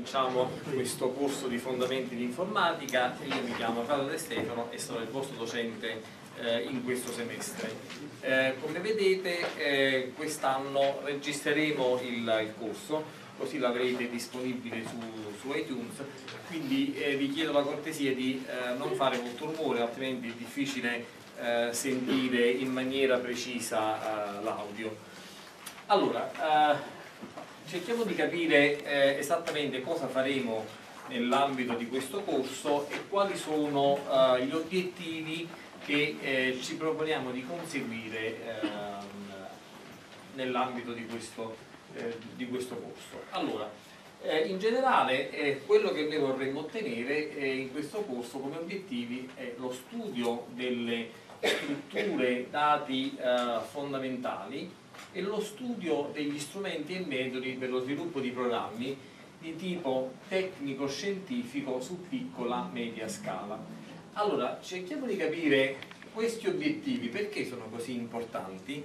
cominciamo questo corso di fondamenti di informatica. Io mi chiamo Carlo De Stefano e sono il vostro docente in questo semestre. Come vedete quest'anno registreremo il corso, così l'avrete disponibile su iTunes, quindi vi chiedo la cortesia di non fare molto rumore, altrimenti è difficile sentire in maniera precisa l'audio. Allora, cerchiamo di capire esattamente cosa faremo nell'ambito di questo corso e quali sono gli obiettivi che ci proponiamo di conseguire nell'ambito di questo corso. Allora, in generale quello che noi vorremmo ottenere in questo corso come obiettivi è lo studio delle strutture dati fondamentali e lo studio degli strumenti e metodi per lo sviluppo di programmi di tipo tecnico-scientifico su piccola media scala. Allora, cerchiamo di capire questi obiettivi perché sono così importanti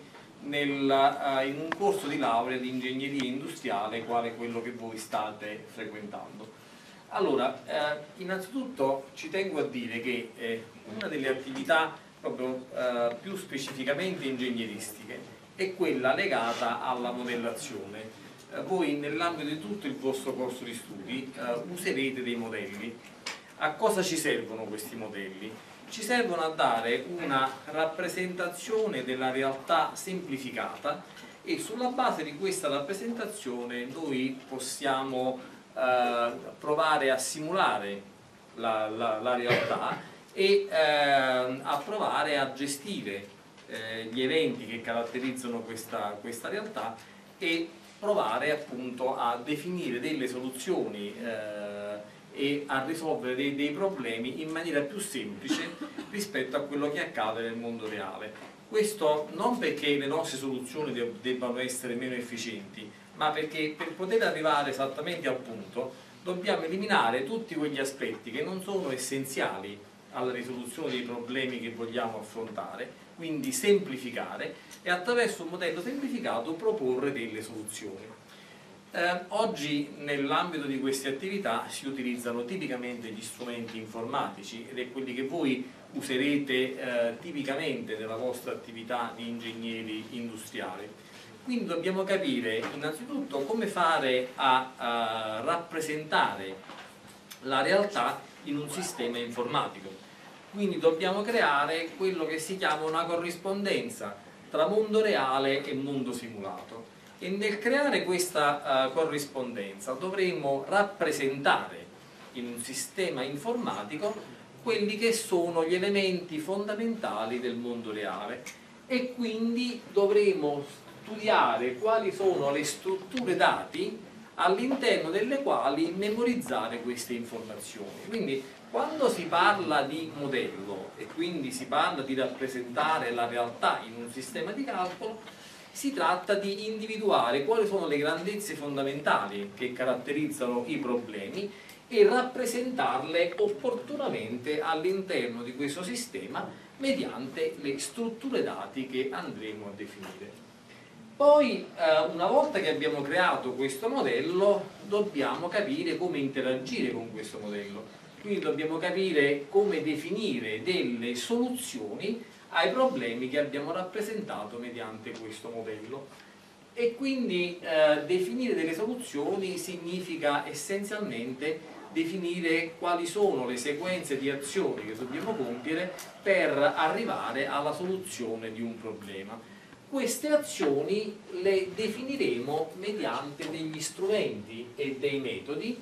in un corso di laurea di ingegneria industriale quale quello che voi state frequentando. Allora, innanzitutto ci tengo a dire che una delle attività proprio più specificamente ingegneristiche è quella legata alla modellazione. Voi nell'ambito di tutto il vostro corso di studi userete dei modelli. A cosa ci servono questi modelli? Ci servono a dare una rappresentazione della realtà semplificata e sulla base di questa rappresentazione noi possiamo provare a simulare la realtà e a provare a gestire gli eventi che caratterizzano questa realtà e provare appunto a definire delle soluzioni e a risolvere dei problemi in maniera più semplice rispetto a quello che accade nel mondo reale. Questo non perché le nostre soluzioni debbano essere meno efficienti, ma perché per poter arrivare esattamente al punto dobbiamo eliminare tutti quegli aspetti che non sono essenziali alla risoluzione dei problemi che vogliamo affrontare, quindi semplificare e attraverso un modello semplificato proporre delle soluzioni. Oggi nell'ambito di queste attività si utilizzano tipicamente gli strumenti informatici ed è quelli che voi userete tipicamente nella vostra attività di ingegneri industriali. Quindi dobbiamo capire innanzitutto come fare a rappresentare la realtà in un sistema informatico. Quindi dobbiamo creare quello che si chiama una corrispondenza tra mondo reale e mondo simulato e nel creare questa corrispondenza dovremo rappresentare in un sistema informatico quelli che sono gli elementi fondamentali del mondo reale e quindi dovremo studiare quali sono le strutture dati all'interno delle quali memorizzare queste informazioni. Quindi quando si parla di modello e quindi si parla di rappresentare la realtà in un sistema di calcolo, si tratta di individuare quali sono le grandezze fondamentali che caratterizzano i problemi e rappresentarle opportunamente all'interno di questo sistema mediante le strutture dati che andremo a definire. Poi, una volta che abbiamo creato questo modello, dobbiamo capire come interagire con questo modello. Quindi dobbiamo capire come definire delle soluzioni ai problemi che abbiamo rappresentato mediante questo modello. E quindi definire delle soluzioni significa essenzialmente definire quali sono le sequenze di azioni che dobbiamo compiere per arrivare alla soluzione di un problema. Queste azioni le definiremo mediante degli strumenti e dei metodi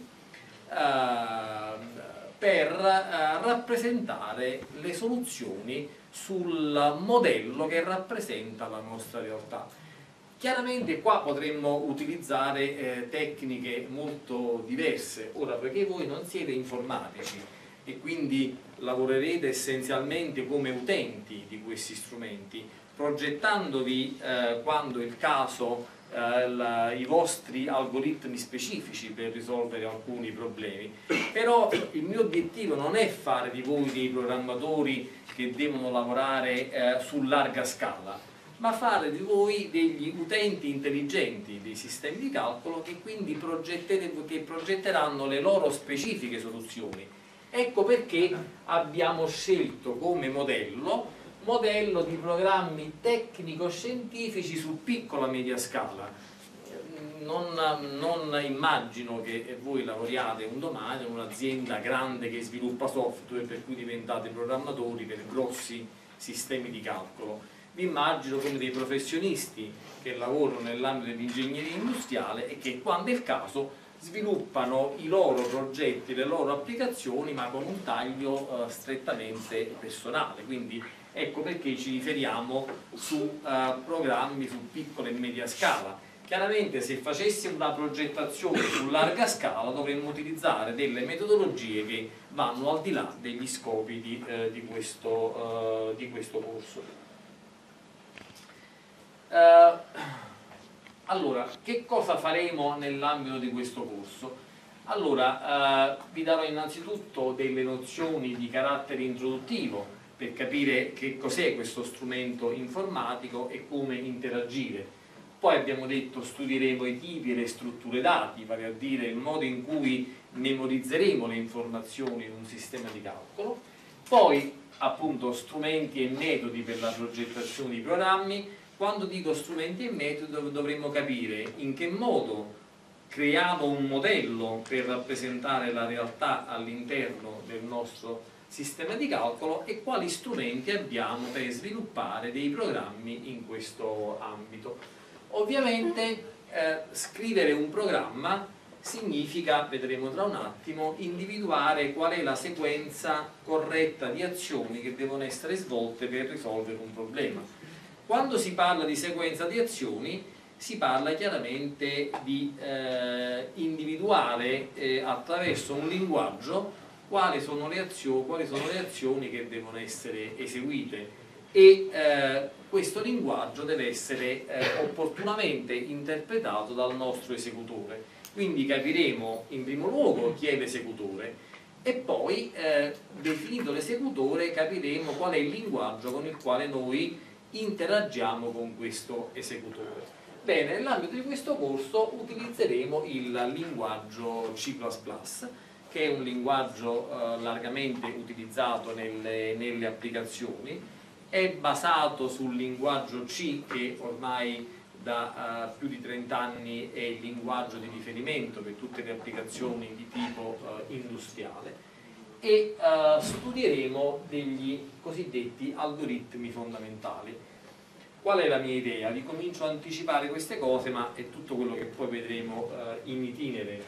per rappresentare le soluzioni sul modello che rappresenta la nostra realtà. Chiaramente qua potremmo utilizzare tecniche molto diverse, ora perché voi non siete informatici e quindi lavorerete essenzialmente come utenti di questi strumenti, progettandovi quando è il caso i vostri algoritmi specifici per risolvere alcuni problemi. Però il mio obiettivo non è fare di voi dei programmatori che devono lavorare su larga scala, ma fare di voi degli utenti intelligenti dei sistemi di calcolo che quindi progetteranno le loro specifiche soluzioni. Ecco perché abbiamo scelto come modello di programmi tecnico-scientifici su piccola media scala. Non immagino che voi lavoriate un domani in un'azienda grande che sviluppa software per cui diventate programmatori per grossi sistemi di calcolo. Vi immagino come dei professionisti che lavorano nell'ambito dell'ingegneria industriale e che, quando è il caso, sviluppano i loro progetti, le loro applicazioni, ma con un taglio strettamente personale. Quindi ecco perché ci riferiamo su programmi su piccola e media scala. Chiaramente, se facessimo una progettazione su larga scala, dovremmo utilizzare delle metodologie che vanno al di là degli scopi di questo corso. Allora, che cosa faremo nell'ambito di questo corso? Allora, vi darò innanzitutto delle nozioni di carattere introduttivo per capire che cos'è questo strumento informatico e come interagire. Poi abbiamo detto studieremo i tipi e le strutture dati, vale a dire il modo in cui memorizzeremo le informazioni in un sistema di calcolo. Poi appunto strumenti e metodi per la progettazione di programmi. Quando dico strumenti e metodi dovremmo capire in che modo creiamo un modello per rappresentare la realtà all'interno del nostro sistema di calcolo e quali strumenti abbiamo per sviluppare dei programmi in questo ambito. Ovviamente scrivere un programma significa, vedremo tra un attimo, individuare qual è la sequenza corretta di azioni che devono essere svolte per risolvere un problema. Quando si parla di sequenza di azioni si parla chiaramente di individuare attraverso un linguaggio quali sono le azioni che devono essere eseguite e questo linguaggio deve essere opportunamente interpretato dal nostro esecutore. Quindi capiremo in primo luogo chi è l'esecutore e poi, definito l'esecutore, capiremo qual è il linguaggio con il quale noi interagiamo con questo esecutore. Bene, nell'ambito di questo corso utilizzeremo il linguaggio C++, che è un linguaggio largamente utilizzato nelle applicazioni. È basato sul linguaggio C, che ormai da più di 30 anni è il linguaggio di riferimento per tutte le applicazioni di tipo industriale, e studieremo degli cosiddetti algoritmi fondamentali. Qual è la mia idea? Vi comincio a anticipare queste cose, ma è tutto quello che poi vedremo in itinere.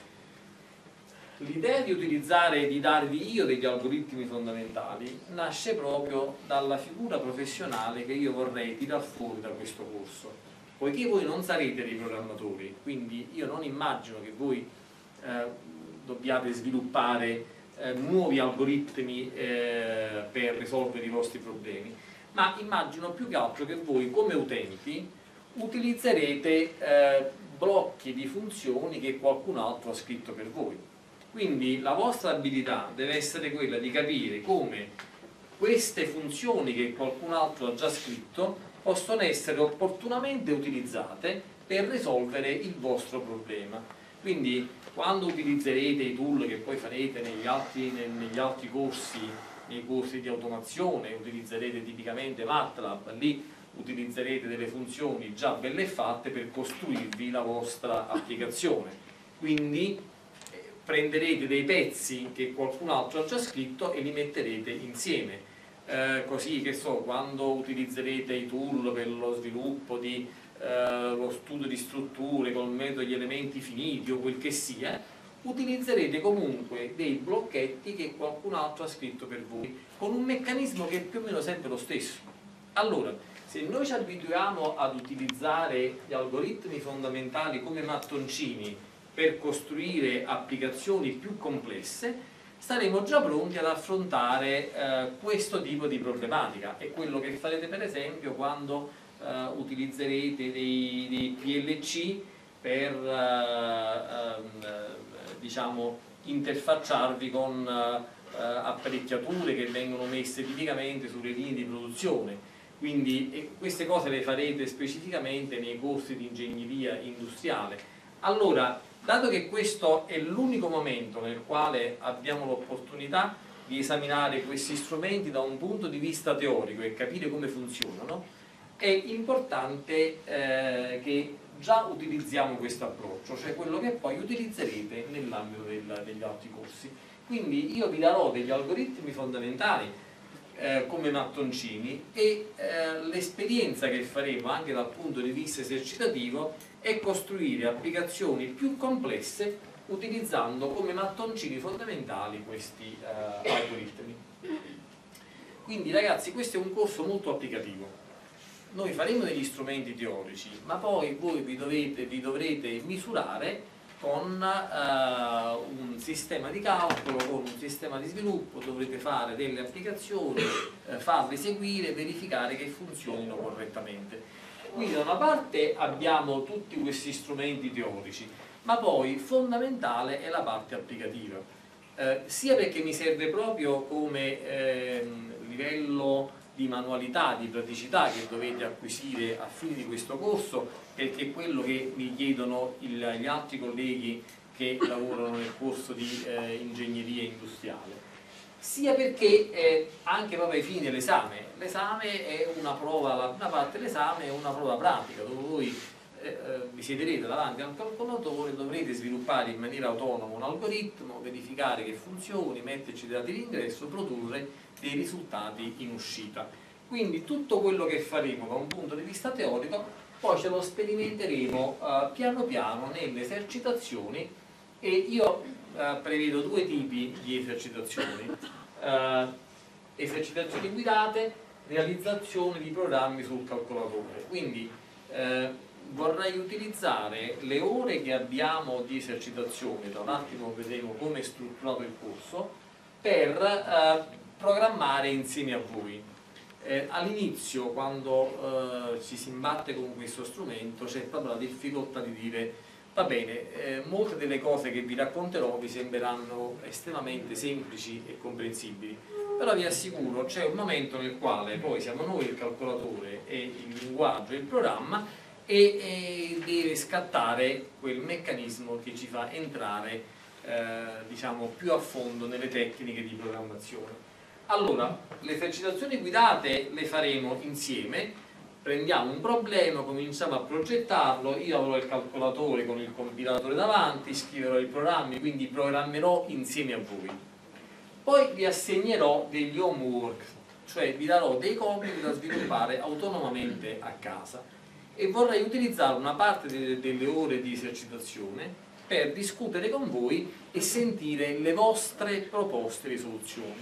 L'idea di utilizzare, di darvi io degli algoritmi fondamentali, nasce proprio dalla figura professionale che io vorrei tirar fuori da questo corso. Poiché voi non sarete dei programmatori, quindi io non immagino che voi dobbiate sviluppare nuovi algoritmi per risolvere i vostri problemi, ma immagino più che altro che voi come utenti utilizzerete blocchi di funzioni che qualcun altro ha scritto per voi. Quindi la vostra abilità deve essere quella di capire come queste funzioni che qualcun altro ha già scritto possono essere opportunamente utilizzate per risolvere il vostro problema. Quindi quando utilizzerete i tool che poi farete negli altri corsi, nei corsi di automazione, utilizzerete tipicamente MATLAB, lì utilizzerete delle funzioni già belle fatte per costruirvi la vostra applicazione. Quindi prenderete dei pezzi che qualcun altro ha già scritto e li metterete insieme, così che so, quando utilizzerete i tool per lo sviluppo di lo studio di strutture col metodo degli elementi finiti o quel che sia, utilizzerete comunque dei blocchetti che qualcun altro ha scritto per voi, con un meccanismo che è più o meno sempre lo stesso. Allora, se noi ci abituiamo ad utilizzare gli algoritmi fondamentali come mattoncini per costruire applicazioni più complesse, staremo già pronti ad affrontare questo tipo di problematica. È quello che farete per esempio quando utilizzerete dei PLC per diciamo, interfacciarvi con apparecchiature che vengono messe tipicamente sulle linee di produzione. quindi queste cose le farete specificamente nei corsi di ingegneria industriale. Allora, dato che questo è l'unico momento nel quale abbiamo l'opportunità di esaminare questi strumenti da un punto di vista teorico e capire come funzionano, è importante che già utilizziamo questo approccio, cioè quello che poi utilizzerete nell'ambito degli altri corsi. Quindi io vi darò degli algoritmi fondamentali come mattoncini e l'esperienza che faremo anche dal punto di vista esercitativo è costruire applicazioni più complesse utilizzando come mattoncini fondamentali questi algoritmi. Quindi ragazzi, questo è un corso molto applicativo. Noi faremo degli strumenti teorici, ma poi voi vi dovrete misurare con un sistema di calcolo, con un sistema di sviluppo, dovrete fare delle applicazioni, farle eseguire, verificare che funzionino correttamente. Quindi da una parte abbiamo tutti questi strumenti teorici, ma poi fondamentale è la parte applicativa, sia perché mi serve proprio come livello di manualità, di praticità che dovete acquisire a fine di questo corso, perché è quello che mi chiedono gli altri colleghi che lavorano nel corso di ingegneria industriale, sia perché anche proprio ai fini dell'esame, l'esame è una prova, la prima parte dell'esame è una prova pratica dove voi vi siederete davanti al calcolatore, dovrete sviluppare in maniera autonoma un algoritmo, verificare che funzioni, metterci dei dati di ingresso, produrre dei risultati in uscita. Quindi tutto quello che faremo da un punto di vista teorico poi ce lo sperimenteremo piano piano nelle esercitazioni, e io prevedo due tipi di esercitazioni: esercitazioni guidate, realizzazione di programmi sul calcolatore. Quindi vorrei utilizzare le ore che abbiamo di esercitazione, tra un attimo vedremo come è strutturato il corso, per programmare insieme a voi. All'inizio, quando ci si imbatte con questo strumento, c'è proprio la difficoltà di dire: va bene, molte delle cose che vi racconterò vi sembreranno estremamente semplici e comprensibili, però vi assicuro c'è un momento nel quale poi siamo noi il calcolatore e il linguaggio e il programma, e deve scattare quel meccanismo che ci fa entrare diciamo più a fondo nelle tecniche di programmazione. Allora, le esercitazioni guidate le faremo insieme, prendiamo un problema, cominciamo a progettarlo, io avrò il calcolatore con il compilatore davanti, scriverò i programmi, quindi programmerò insieme a voi. Poi vi assegnerò degli homework, cioè vi darò dei compiti da sviluppare autonomamente a casa, e vorrei utilizzare una parte delle ore di esercitazione per discutere con voi e sentire le vostre proposte di soluzioni.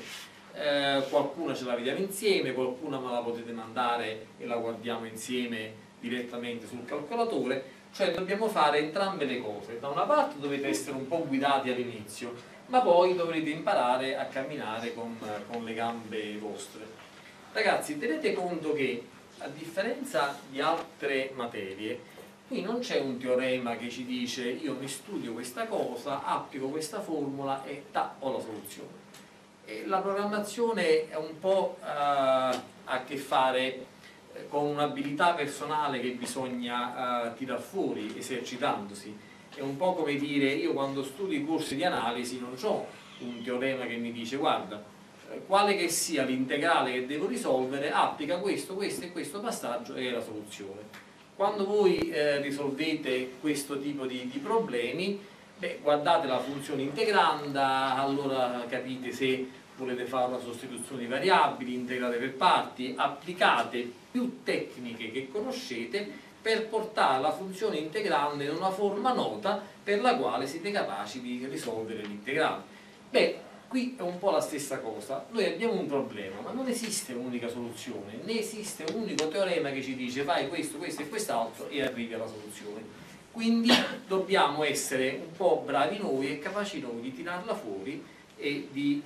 Qualcuna ce la vediamo insieme, qualcuna me la potete mandare e la guardiamo insieme direttamente sul calcolatore. Cioè dobbiamo fare entrambe le cose: da una parte dovete essere un po' guidati all'inizio, ma poi dovrete imparare a camminare con le gambe vostre. Ragazzi, tenete conto che a differenza di altre materie, qui non c'è un teorema che ci dice: io mi studio questa cosa, applico questa formula e ho la soluzione. La programmazione è un po' a che fare con un'abilità personale che bisogna tirar fuori esercitandosi. È un po' come dire: io quando studio i corsi di analisi non ho un teorema che mi dice: guarda, quale che sia l'integrale che devo risolvere, applica questo, questo e questo passaggio e è la soluzione. Quando voi risolvete questo tipo di problemi, guardate la funzione integranda, allora capite se volete fare una sostituzione di variabili, integrate per parti, applicate più tecniche che conoscete per portare la funzione integranda in una forma nota per la quale siete capaci di risolvere l'integrale. Qui è un po' la stessa cosa. Noi abbiamo un problema, ma non esiste un'unica soluzione, né esiste un unico teorema che ci dice fai questo, questo e quest'altro e arrivi alla soluzione. Quindi dobbiamo essere un po' bravi noi e capaci noi di tirarla fuori e di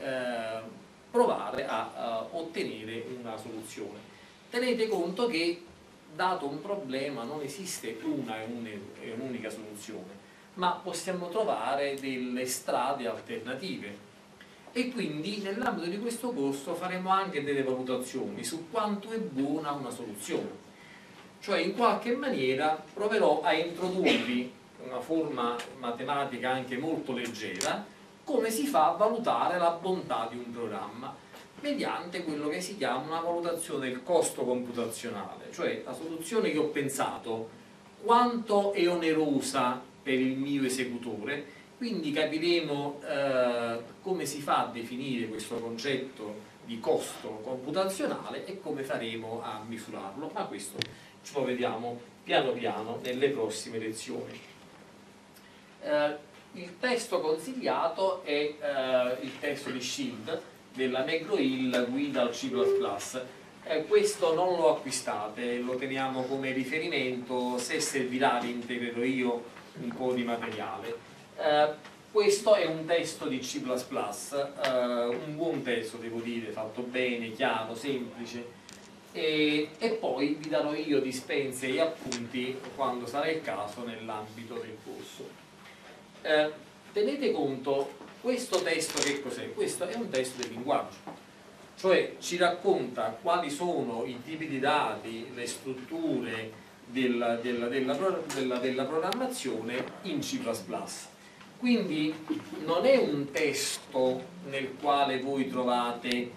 provare a ottenere una soluzione. Tenete conto che, dato un problema, non esiste un'unica soluzione, ma possiamo trovare delle strade alternative. e quindi nell'ambito di questo corso faremo anche delle valutazioni su quanto è buona una soluzione. Cioè in qualche maniera proverò a introdurvi una forma matematica anche molto leggera, come si fa a valutare la bontà di un programma, mediante quello che si chiama una valutazione del costo computazionale, cioè la soluzione che ho pensato quanto è onerosa per il mio esecutore, quindi capiremo come si fa a definire questo concetto di costo computazionale e come faremo a misurarlo, ma questo ce lo vediamo piano piano nelle prossime lezioni. Il testo consigliato è il testo di Shield della McGraw-Hill Guida al C++. Questo non lo acquistate, lo teniamo come riferimento, se servirà vi integrerò io un po' di materiale. Questo è un testo di C++, un buon testo devo dire, fatto bene, chiaro, semplice, e poi vi darò io dispense e appunti quando sarà il caso nell'ambito del corso. Tenete conto, questo testo che cos'è? Questo è un testo del linguaggio, cioè ci racconta quali sono i tipi di dati, le strutture della programmazione in C++. Quindi non è un testo nel quale voi trovate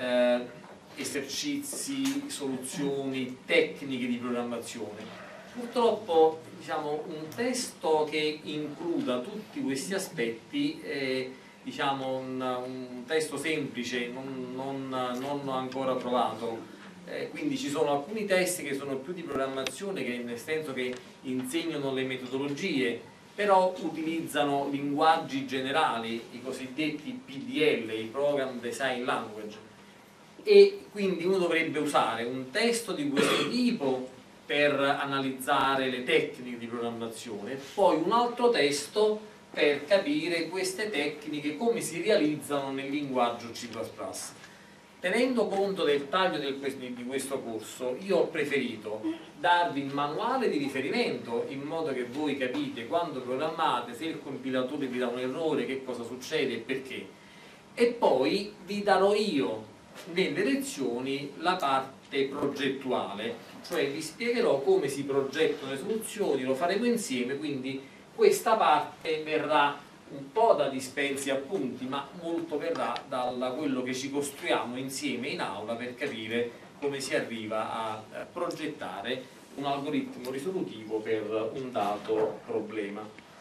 esercizi, soluzioni, tecniche di programmazione. Purtroppo diciamo, un testo che includa tutti questi aspetti è diciamo, un testo semplice, non l'ho ancora trovato. Quindi ci sono alcuni testi che sono più di programmazione, che nel senso che insegnano le metodologie, però utilizzano linguaggi generali, i cosiddetti PDL, i Program Design Language, e quindi uno dovrebbe usare un testo di questo tipo per analizzare le tecniche di programmazione, poi un altro testo per capire queste tecniche come si realizzano nel linguaggio C++. Tenendo conto del taglio di questo corso, io ho preferito darvi il manuale di riferimento in modo che voi capite quando programmate, se il compilatore vi dà un errore, che cosa succede e perché, e poi vi darò io nelle lezioni la parte progettuale, cioè vi spiegherò come si progettano le soluzioni, lo faremo insieme, quindi questa parte verrà un po' da dispensi e appunti, ma molto verrà da quello che ci costruiamo insieme in aula per capire come si arriva a progettare un algoritmo risolutivo per un dato problema.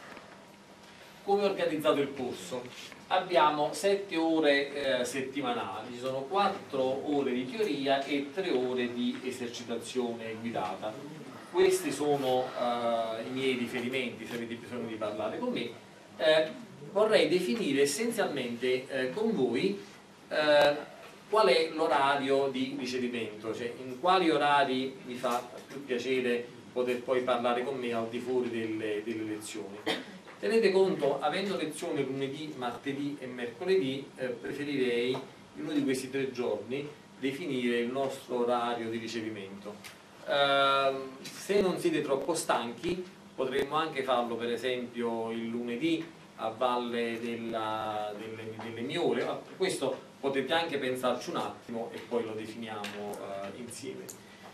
Come è organizzato il corso? Abbiamo 7 ore settimanali, ci sono 4 ore di teoria e 3 ore di esercitazione guidata. Questi sono i miei riferimenti se avete bisogno di parlare con me. Vorrei definire essenzialmente con voi qual è l'orario di ricevimento, cioè in quali orari vi fa più piacere poter poi parlare con me al di fuori delle lezioni. Tenete conto, avendo lezione lunedì, martedì e mercoledì, preferirei in uno di questi 3 giorni definire il nostro orario di ricevimento. Se non siete troppo stanchi potremmo anche farlo per esempio il lunedì a valle delle mie ore. Questo potete anche pensarci un attimo e poi lo definiamo insieme.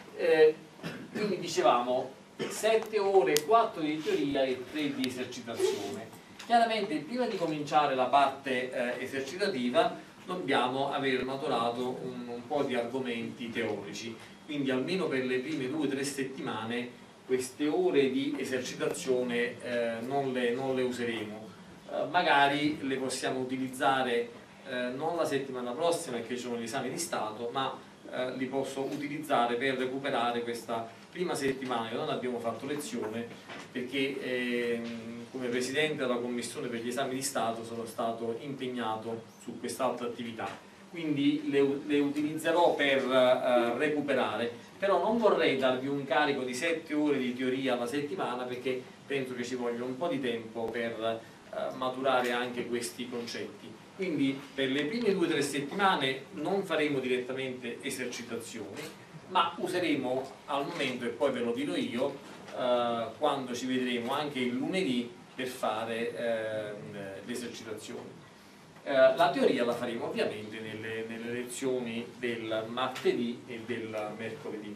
Quindi dicevamo 7 ore, 4 di teoria e 3 di esercitazione. Chiaramente prima di cominciare la parte esercitativa dobbiamo aver maturato un po' di argomenti teorici, quindi almeno per le prime 2 o 3 settimane queste ore di esercitazione non le useremo. Magari le possiamo utilizzare non la settimana prossima perché ci sono gli esami di Stato, ma li posso utilizzare per recuperare questa prima settimana che non abbiamo fatto lezione, perché come Presidente della Commissione per gli esami di Stato sono stato impegnato su quest'altra attività, quindi le utilizzerò per recuperare, però non vorrei darvi un carico di 7 ore di teoria alla settimana perché penso che ci voglia un po' di tempo per maturare anche questi concetti. Quindi per le prime 2 o 3 settimane non faremo direttamente esercitazioni, ma useremo al momento, e poi ve lo dirò io, quando ci vedremo anche il lunedì per fare le esercitazioni. La teoria la faremo ovviamente nelle lezioni del martedì e del mercoledì.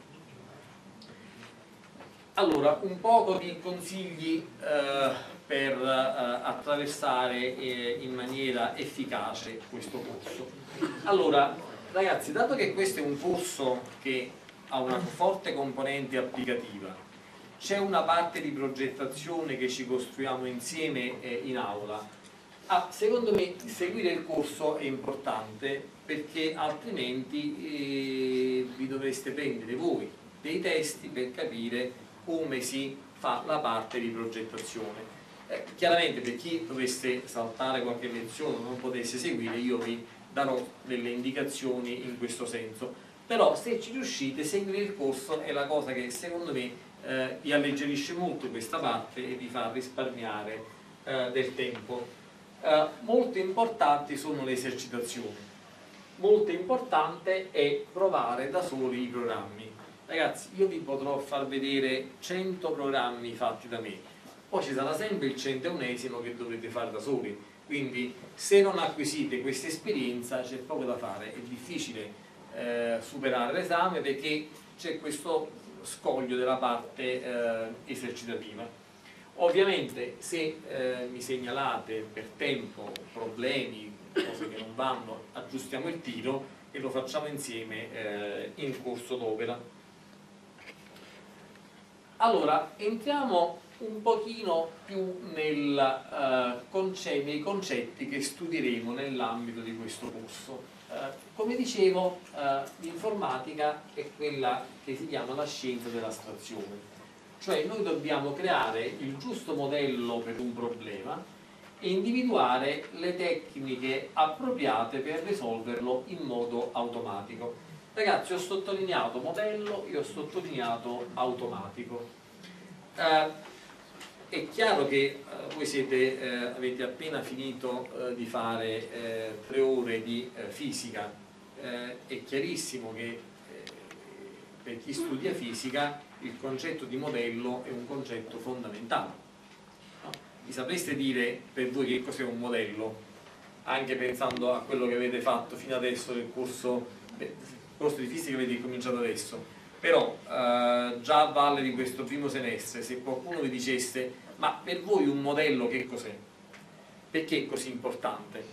Allora, un poco di consigli per attraversare in maniera efficace questo corso. Allora, ragazzi, dato che questo è un corso che ha una forte componente applicativa, c'è una parte di progettazione che ci costruiamo insieme in aula. Secondo me seguire il corso è importante, perché altrimenti vi dovreste prendere voi dei testi per capire come si fa la parte di progettazione. Chiaramente, per chi dovesse saltare qualche lezione o non potesse seguire, io vi darò delle indicazioni in questo senso, però se ci riuscite, seguire il corso è la cosa che secondo me vi alleggerisce molto questa parte e vi fa risparmiare del tempo. Molto importanti sono le esercitazioni, molto importante è provare da soli i programmi. Ragazzi, io vi potrò far vedere 100 programmi fatti da me, poi ci sarà sempre il 101esimo che dovrete fare da soli, quindi se non acquisite questa esperienza c'è poco da fare, è difficile superare l'esame, perché c'è questo scoglio della parte esercitativa. Ovviamente se mi segnalate per tempo problemi, cose che non vanno, aggiustiamo il tiro e lo facciamo insieme in corso d'opera. Allora, entriamo un pochino più nei concetti che studieremo nell'ambito di questo corso. Come dicevo, l'informatica è quella che si chiama la scienza dell'astrazione, cioè noi dobbiamo creare il giusto modello per un problema e individuare le tecniche appropriate per risolverlo in modo automatico. Ragazzi, ho sottolineato modello e ho sottolineato automatico. È chiaro che voi avete appena finito di fare 3 ore di fisica. È chiarissimo che per chi studia fisica il concetto di modello è un concetto fondamentale. Mi sapreste dire per voi che cos'è un modello? Anche pensando a quello che avete fatto fino adesso nel corso di fisica che avete cominciato adesso, però già a valle di questo primo semestre, se qualcuno vi dicesse: ma per voi un modello che cos'è? Perché è così importante?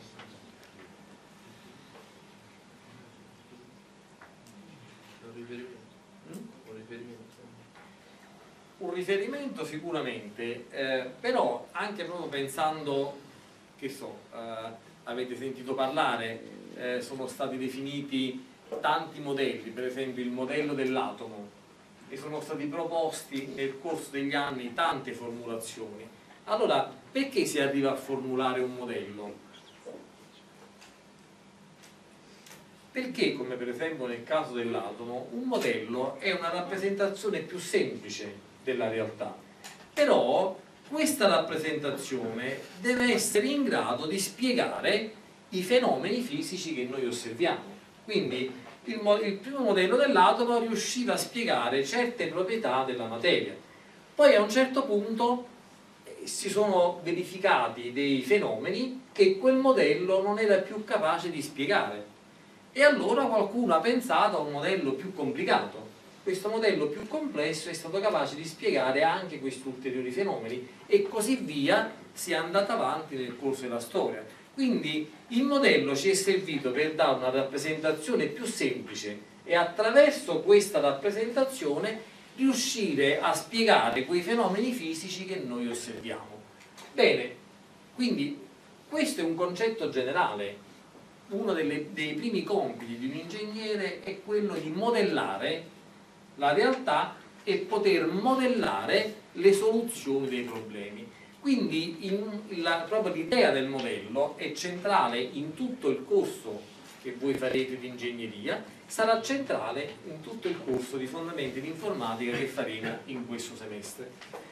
Un riferimento sicuramente, però anche proprio pensando, che so, avete sentito parlare, sono stati definiti tanti modelli, per esempio il modello dell'atomo, e sono stati proposti nel corso degli anni tante formulazioni. Allora, perché si arriva a formulare un modello? Perché, come per esempio nel caso dell'atomo, un modello è una rappresentazione più semplice della realtà, però questa rappresentazione deve essere in grado di spiegare i fenomeni fisici che noi osserviamo. Quindi il primo modello dell'atomo riusciva a spiegare certe proprietà della materia, poi a un certo punto si sono verificati dei fenomeni che quel modello non era più capace di spiegare, e allora qualcuno ha pensato a un modello più complicato. Questo modello più complesso è stato capace di spiegare anche questi ulteriori fenomeni, e così via si è andata avanti nel corso della storia. Quindi il modello ci è servito per dare una rappresentazione più semplice e attraverso questa rappresentazione riuscire a spiegare quei fenomeni fisici che noi osserviamo. Bene, quindi questo è un concetto generale. Uno dei primi compiti di un ingegnere è quello di modellare la realtà e poter modellare le soluzioni dei problemi. Quindi proprio l'idea del modello è centrale in tutto il corso che voi farete di ingegneria, sarà centrale in tutto il corso di fondamenti di informatica che faremo in questo semestre.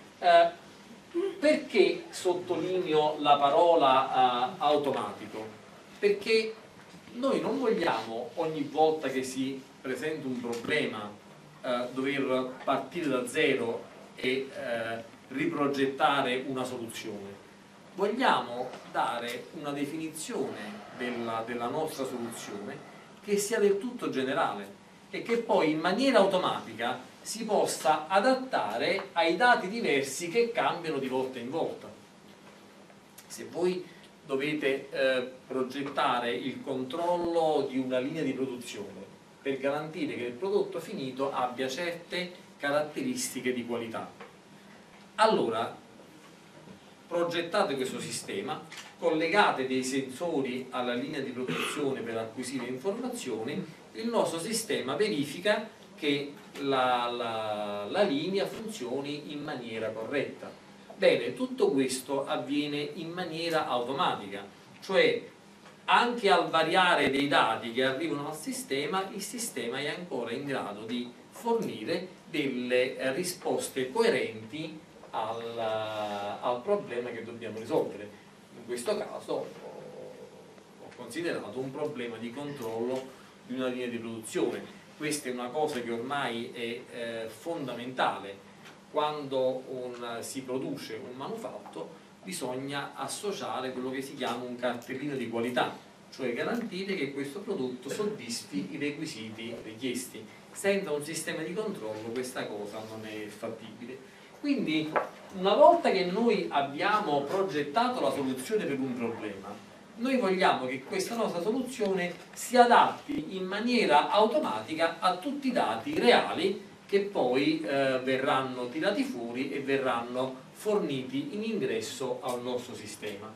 Perché sottolineo la parola automatico? Perché noi non vogliamo ogni volta che si presenta un problema dover partire da zero e riprogettare una soluzione. vogliamo dare una definizione della nostra soluzione che sia del tutto generale e che poi in maniera automatica si possa adattare ai dati diversi che cambiano di volta in volta. Se voi dovete progettare il controllo di una linea di produzione per garantire che il prodotto finito abbia certe caratteristiche di qualità, allora progettate questo sistema, collegate dei sensori alla linea di produzione per acquisire informazioni, il nostro sistema verifica che la linea funzioni in maniera corretta. Bene, tutto questo avviene in maniera automatica, cioè anche al variare dei dati che arrivano al sistema, il sistema è ancora in grado di fornire delle risposte coerenti al problema che dobbiamo risolvere. In questo caso ho considerato un problema di controllo di una linea di produzione. Questa è una cosa che ormai è fondamentale. Quando si produce un manufatto bisogna associare quello che si chiama un cartellino di qualità, cioè garantire che questo prodotto soddisfi i requisiti richiesti. Senza un sistema di controllo questa cosa non è fattibile. Quindi una volta che noi abbiamo progettato la soluzione per un problema, noi vogliamo che questa nostra soluzione si adatti in maniera automatica a tutti i dati reali che poi verranno tirati fuori e verranno forniti in ingresso al nostro sistema.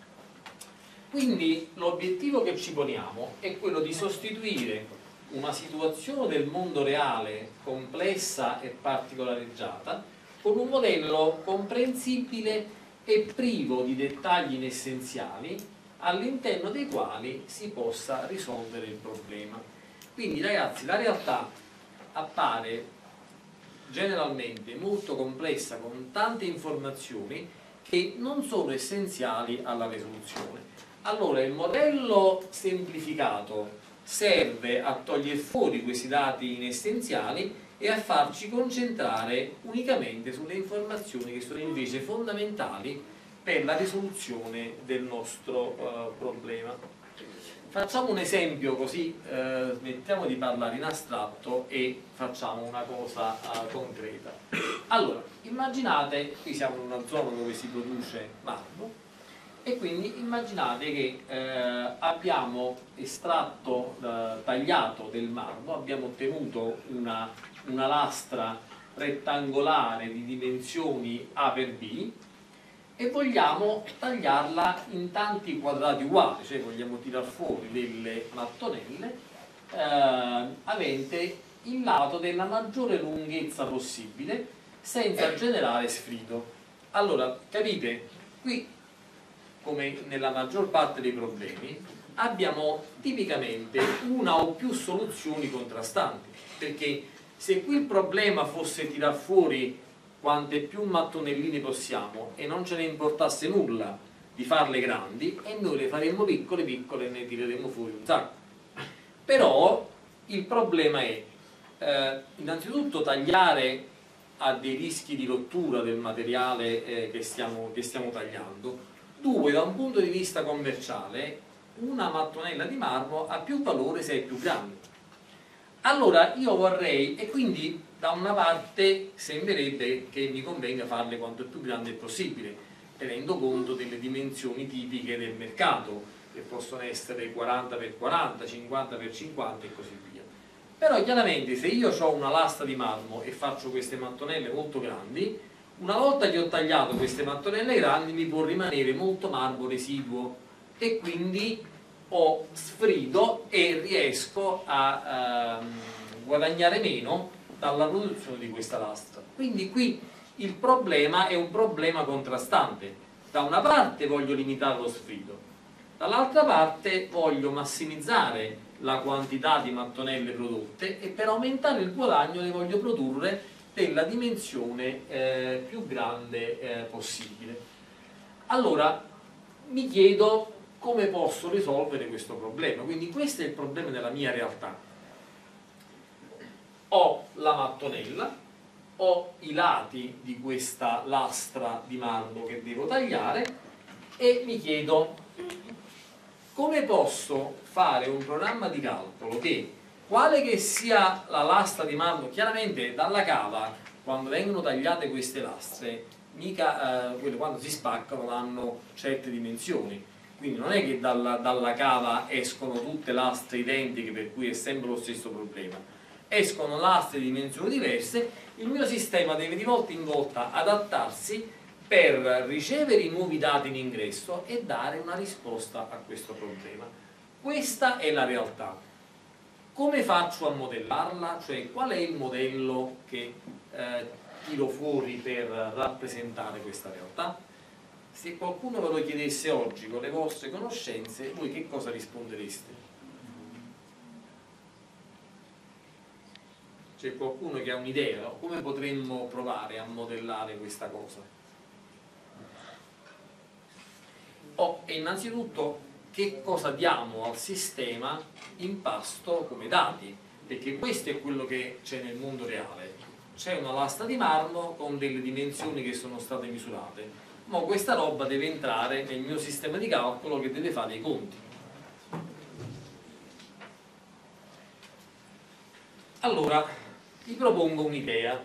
Quindi l'obiettivo che ci poniamo è quello di sostituire una situazione del mondo reale complessa e particolareggiata con un modello comprensibile e privo di dettagli inessenziali all'interno dei quali si possa risolvere il problema. Quindi ragazzi, la realtà appare generalmente molto complessa, con tante informazioni che non sono essenziali alla risoluzione. Allora il modello semplificato serve a togliere fuori questi dati inessenziali e a farci concentrare unicamente sulle informazioni che sono invece fondamentali per la risoluzione del nostro problema. Facciamo un esempio, così smettiamo di parlare in astratto e facciamo una cosa concreta. Allora, immaginate, qui siamo in una zona dove si produce marmo e quindi immaginate che abbiamo estratto, tagliato del marmo, abbiamo ottenuto una lastra rettangolare di dimensioni A per B e vogliamo tagliarla in tanti quadrati uguali, cioè vogliamo tirar fuori delle mattonelle avente il lato della maggiore lunghezza possibile senza generare sfrido. Allora, capite, qui come nella maggior parte dei problemi abbiamo tipicamente una o più soluzioni contrastanti, perché se qui il problema fosse tirar fuori quante più mattonelline possiamo e non ce ne importasse nulla di farle grandi, e noi le faremmo piccole piccole e ne tireremo fuori un sacco. Però il problema è innanzitutto tagliare ha dei rischi di rottura del materiale che stiamo tagliando. Due, da un punto di vista commerciale, una mattonella di marmo ha più valore se è più grande. Allora io vorrei, e quindi da una parte sembrerebbe che mi convenga farle quanto più grande possibile, tenendo conto delle dimensioni tipiche del mercato, che possono essere 40x40, 50x50 e così via. Però chiaramente se io ho una lastra di marmo e faccio queste mattonelle molto grandi, una volta che ho tagliato queste mattonelle grandi mi può rimanere molto marmo residuo e quindi ho sfrido e riesco a guadagnare meno dalla produzione di questa lastra. Quindi qui il problema è un problema contrastante. Da una parte voglio limitare lo sfrido, dall'altra parte voglio massimizzare la quantità di mattonelle prodotte e per aumentare il guadagno le voglio produrre della dimensione più grande possibile. Allora mi chiedo come posso risolvere questo problema. Quindi questo è il problema della mia realtà. Ho la mattonella, ho i lati di questa lastra di marmo che devo tagliare e mi chiedo come posso fare un programma di calcolo che, quale che sia la lastra di marmo, chiaramente dalla cava quando vengono tagliate queste lastre mica quando si spaccano hanno certe dimensioni, quindi non è che dalla cava escono tutte lastre identiche per cui è sempre lo stesso problema, escono lastre di dimensioni diverse. Il mio sistema deve di volta in volta adattarsi per ricevere i nuovi dati in ingresso e dare una risposta a questo problema. Questa è la realtà. Come faccio a modellarla? Cioè, qual è il modello che tiro fuori per rappresentare questa realtà? Se qualcuno ve lo chiedesse oggi con le vostre conoscenze, voi che cosa rispondereste? C'è qualcuno che ha un'idea? Come potremmo provare a modellare questa cosa? E innanzitutto che cosa diamo al sistema in pasto come dati, perché questo è quello che c'è nel mondo reale. C'è una lastra di marmo con delle dimensioni che sono state misurate, ma questa roba deve entrare nel mio sistema di calcolo che deve fare i conti. Allora vi propongo un'idea.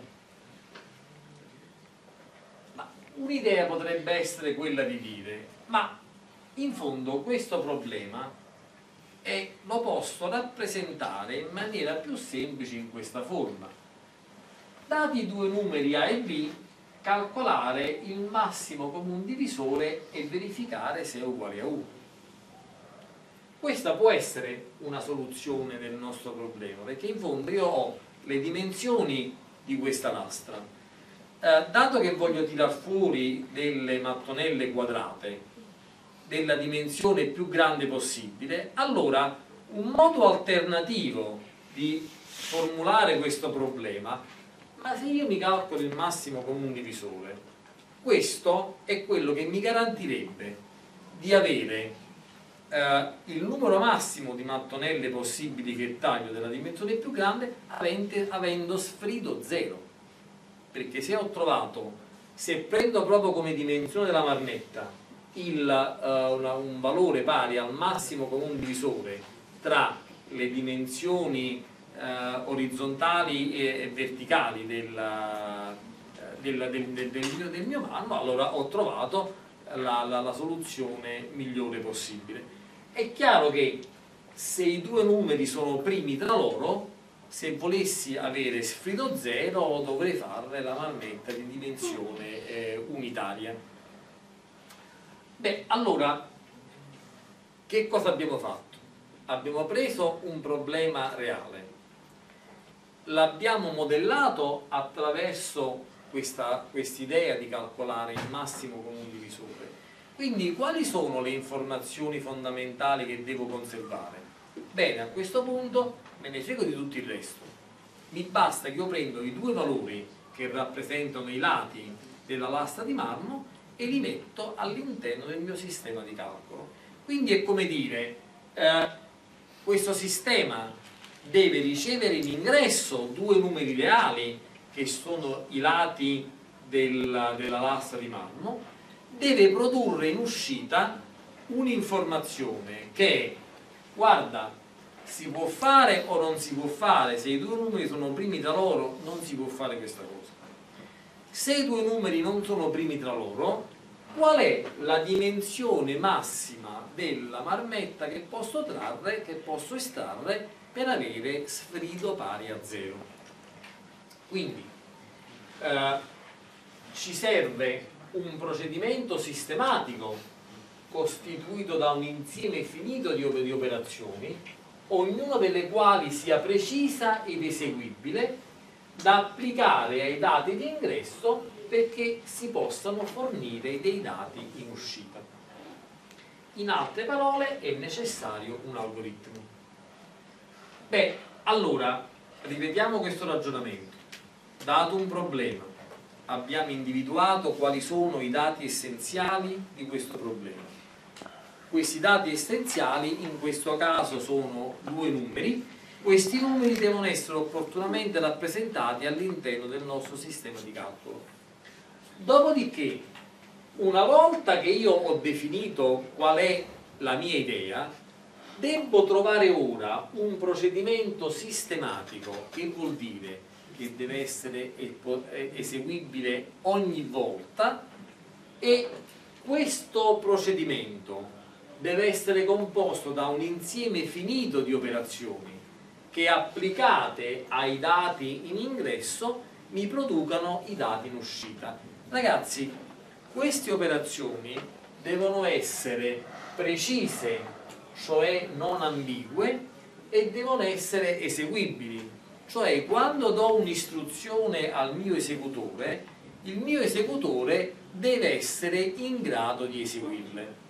Un'idea potrebbe essere quella di dire: ma in fondo questo problema lo posso rappresentare in maniera più semplice in questa forma. Dati due numeri A e B, calcolare il massimo comune divisore e verificare se è uguale a 1. Questa può essere una soluzione del nostro problema, perché in fondo io ho le dimensioni di questa lastra. Dato che voglio tirar fuori delle mattonelle quadrate della dimensione più grande possibile, allora un modo alternativo di formulare questo problema: ma se io mi calcolo il massimo comune divisore, questo è quello che mi garantirebbe di avere il numero massimo di mattonelle possibili che taglio della dimensione più grande avendo sfrito 0. Perché se prendo proprio come dimensione della marmetta un valore pari al massimo comune divisore tra le dimensioni orizzontali e verticali del mio marmo, allora ho trovato la soluzione migliore possibile. È chiaro che se i due numeri sono primi tra loro, se volessi avere sfrito 0 dovrei fare la marmetta di dimensione unitaria. Beh, allora che cosa abbiamo fatto? Abbiamo preso un problema reale, l'abbiamo modellato attraverso quest'idea di calcolare il massimo comune divisore. Quindi quali sono le informazioni fondamentali che devo conservare? Bene, a questo punto me ne frego di tutto il resto. Mi basta che io prendo i due valori che rappresentano i lati della lastra di marmo e li metto all'interno del mio sistema di calcolo. Quindi è come dire, questo sistema deve ricevere in ingresso due numeri reali che sono i lati della lastra di marmo, deve produrre in uscita un'informazione che è: guarda, si può fare o non si può fare, se i due numeri sono primi tra loro non si può fare questa cosa. Se i due numeri non sono primi tra loro, qual è la dimensione massima della marmetta che posso trarre, che posso estrarre per avere sfrito pari a 0? Quindi ci serve un procedimento sistematico costituito da un insieme finito di operazioni, ognuna delle quali sia precisa ed eseguibile da applicare ai dati di ingresso perché si possano fornire dei dati in uscita. In altre parole, è necessario un algoritmo. Beh, allora, ripetiamo questo ragionamento. Dato un problema, abbiamo individuato quali sono i dati essenziali di questo problema. Questi dati essenziali in questo caso sono due numeri. Questi numeri devono essere opportunamente rappresentati all'interno del nostro sistema di calcolo. Dopodiché una volta che io ho definito qual è la mia idea, devo trovare ora un procedimento sistematico, che vuol dire che deve essere eseguibile ogni volta, e questo procedimento deve essere composto da un insieme finito di operazioni che, applicate ai dati in ingresso, mi producano i dati in uscita. Ragazzi, queste operazioni devono essere precise, cioè non ambigue, e devono essere eseguibili, cioè quando do un'istruzione al mio esecutore, il mio esecutore deve essere in grado di eseguirle.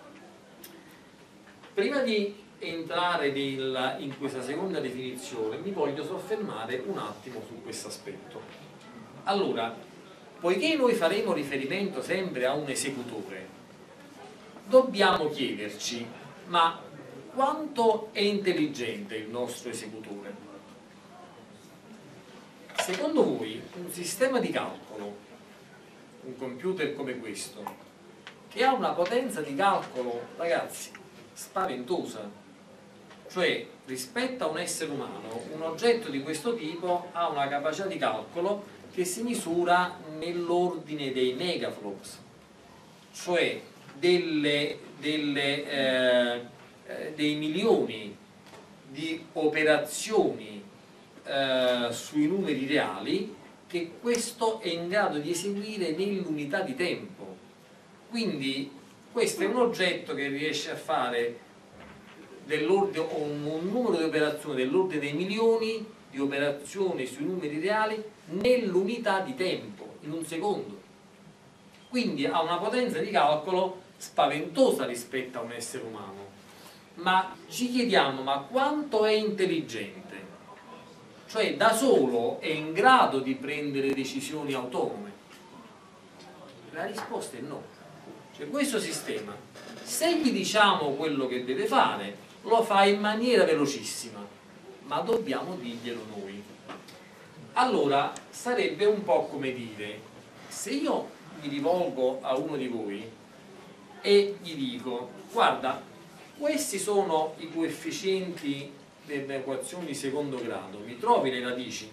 Prima di entrare in questa seconda definizione mi voglio soffermare un attimo su questo aspetto. Allora, poiché noi faremo riferimento sempre a un esecutore, dobbiamo chiederci: ma quanto è intelligente il nostro esecutore? Secondo voi un sistema di calcolo, un computer come questo, che ha una potenza di calcolo, ragazzi, spaventosa, cioè rispetto a un essere umano, un oggetto di questo tipo ha una capacità di calcolo che si misura nell'ordine dei megaflops, cioè dei milioni di operazioni sui numeri reali che questo è in grado di eseguire nell'unità di tempo. Quindi questo è un oggetto che riesce a fare un numero di operazioni dell'ordine dei milioni di operazioni sui numeri reali nell'unità di tempo, in un secondo. Quindi ha una potenza di calcolo spaventosa rispetto a un essere umano. Ma ci chiediamo: ma quanto è intelligente? Cioè, da solo è in grado di prendere decisioni autonome? La risposta è no. Cioè, questo sistema, se gli diciamo quello che deve fare, lo fa in maniera velocissima, ma dobbiamo dirglielo noi. Allora sarebbe un po' come dire: se io mi rivolgo a uno di voi e gli dico: guarda, questi sono i coefficienti delle equazioni di secondo grado, mi trovi le radici?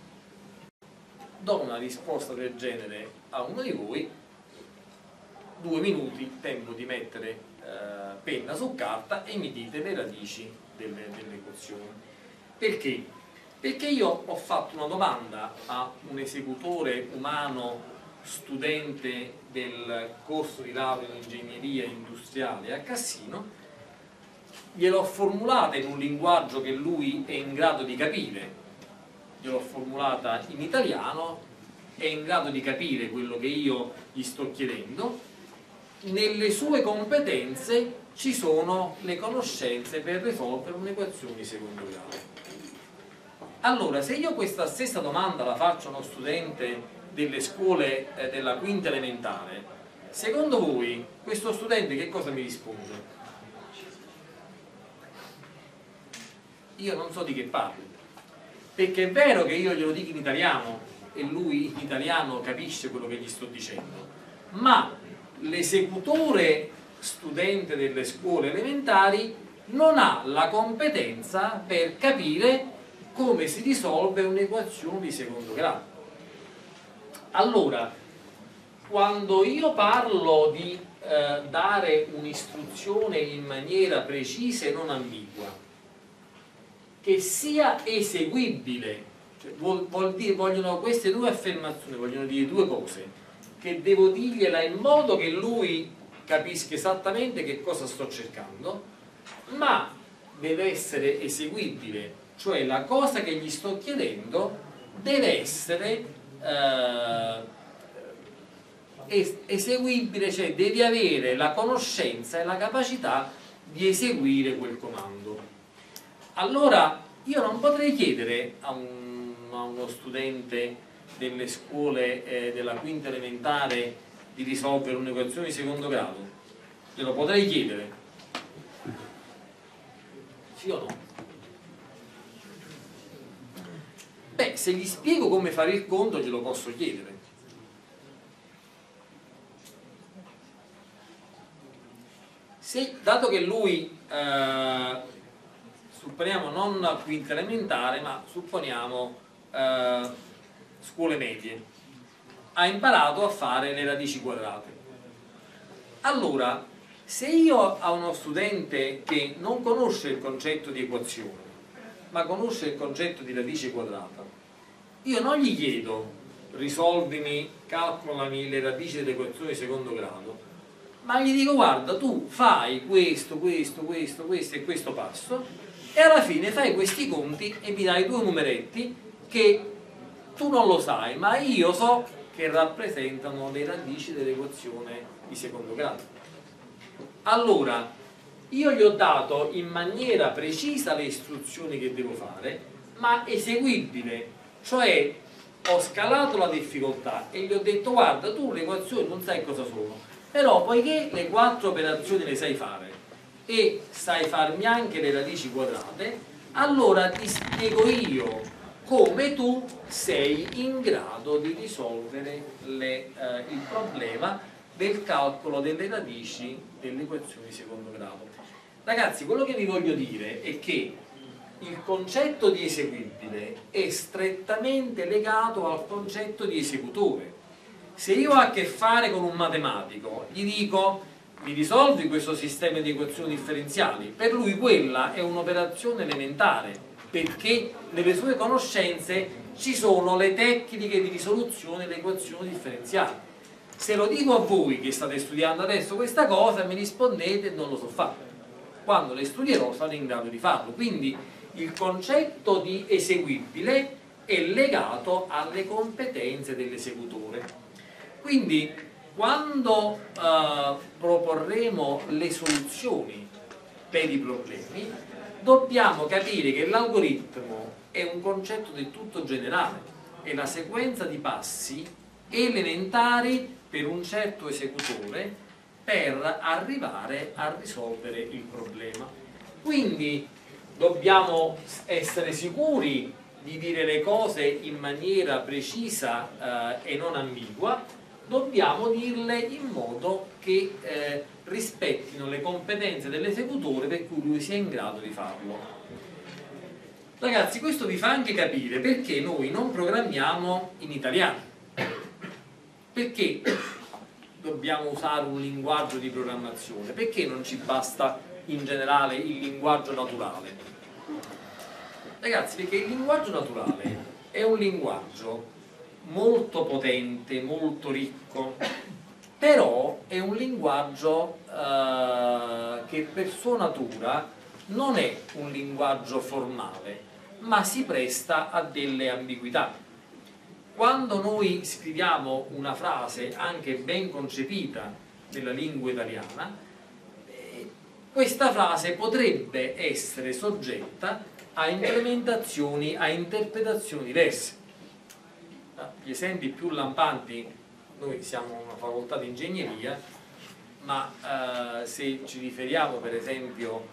Do una risposta del genere a uno di voi, 2 minuti, tempo di mettere penna su carta, e mi dite le radici delle equazioni. Perché? Perché io ho fatto una domanda a un esecutore umano, studente del corso di laurea in ingegneria industriale a Cassino, gliel'ho formulata in un linguaggio che lui è in grado di capire, gliel'ho formulata in italiano, è in grado di capire quello che io gli sto chiedendo. Nelle sue competenze ci sono le conoscenze per risolvere un'equazione di secondo grado. Allora, se io questa stessa domanda la faccio a uno studente delle scuole della quinta elementare, secondo voi questo studente che cosa mi risponde? Io non so di che parli, perché è vero che io glielo dico in italiano e lui in italiano capisce quello che gli sto dicendo, ma l'esecutore studente delle scuole elementari non ha la competenza per capire come si risolve un'equazione di secondo grado. Allora, quando io parlo di dare un'istruzione in maniera precisa e non ambigua, che sia eseguibile, cioè vogliono queste due affermazioni, vogliono dire due cose: che devo dirgliela in modo che lui capisca esattamente che cosa sto cercando, ma deve essere eseguibile, cioè la cosa che gli sto chiedendo deve essere eseguibile, cioè devi avere la conoscenza e la capacità di eseguire quel comando. Allora io non potrei chiedere a uno studente delle scuole della quinta elementare di risolvere un'equazione di secondo grado. Glielo potrei chiedere? Sì o no? Beh, se gli spiego come fare il conto glielo posso chiedere. dato che lui, supponiamo non quinta elementare, ma supponiamo scuole medie, ha imparato a fare le radici quadrate. Allora, se io a uno studente che non conosce il concetto di equazione, ma conosce il concetto di radice quadrata, io non gli chiedo risolvimi, calcolami le radici dell'equazione di secondo grado, ma gli dico guarda, tu fai questo e questo passo e alla fine fai questi conti e mi dai due numeretti che tu non lo sai, ma io so che rappresentano le radici dell'equazione di secondo grado. Allora, io gli ho dato in maniera precisa le istruzioni che devo fare, ma eseguibile, cioè ho scalato la difficoltà e gli ho detto guarda, tu le equazioni non sai cosa sono, però poiché le 4 operazioni le sai fare e sai farmi anche le radici quadrate, allora ti spiego io come tu sei in grado di risolvere il problema del calcolo delle radici delle equazioni di secondo grado. Ragazzi, quello che vi voglio dire è che il concetto di eseguibile è strettamente legato al concetto di esecutore. Se io ho a che fare con un matematico, gli dico mi risolvi questo sistema di equazioni differenziali, per lui quella è un'operazione elementare, perché nelle sue conoscenze ci sono le tecniche di risoluzione delle equazioni differenziali. Se lo dico a voi che state studiando adesso questa cosa, mi rispondete non lo so fare. Quando le studierò sarò in grado di farlo. Quindi il concetto di eseguibile è legato alle competenze dell'esecutore. Quindi quando proporremo le soluzioni per i problemi, dobbiamo capire che l'algoritmo è un concetto del tutto generale, è la sequenza di passi elementari per un certo esecutore per arrivare a risolvere il problema. Quindi dobbiamo essere sicuri di dire le cose in maniera precisa e non ambigua, dobbiamo dirle in modo che rispettino le competenze dell'esecutore per cui lui sia in grado di farlo. Ragazzi, questo vi fa anche capire perché noi non programmiamo in italiano. Perché dobbiamo usare un linguaggio di programmazione? Perché non ci basta in generale il linguaggio naturale? Ragazzi, perché il linguaggio naturale è un linguaggio molto potente, molto ricco, però è un linguaggio che per sua natura non è un linguaggio formale, ma si presta a delle ambiguità. Quando noi scriviamo una frase anche ben concepita nella lingua italiana, questa frase potrebbe essere soggetta a implementazioni, a interpretazioni diverse. Gli esempi più lampanti, noi siamo una facoltà di ingegneria, ma se ci riferiamo per esempio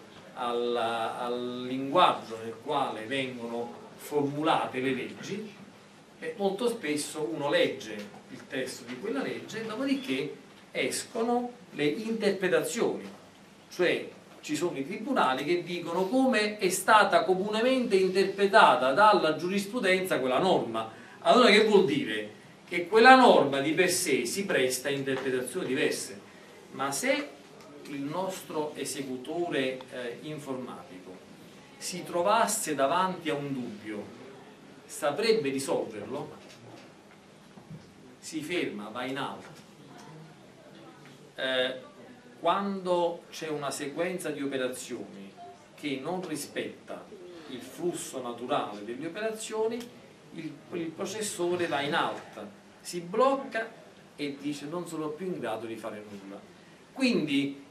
al linguaggio nel quale vengono formulate le leggi, molto spesso uno legge il testo di quella legge e dopodiché escono le interpretazioni, cioè ci sono i tribunali che dicono come è stata comunemente interpretata dalla giurisprudenza quella norma. Allora che vuol dire? Che quella norma di per sé si presta a interpretazioni diverse, ma se il nostro esecutore informatico si trovasse davanti a un dubbio, saprebbe risolverlo? Si ferma, va in alto. Quando c'è una sequenza di operazioni che non rispetta il flusso naturale delle operazioni, il processore va in alta, si blocca e dice non sono più in grado di fare nulla. Quindi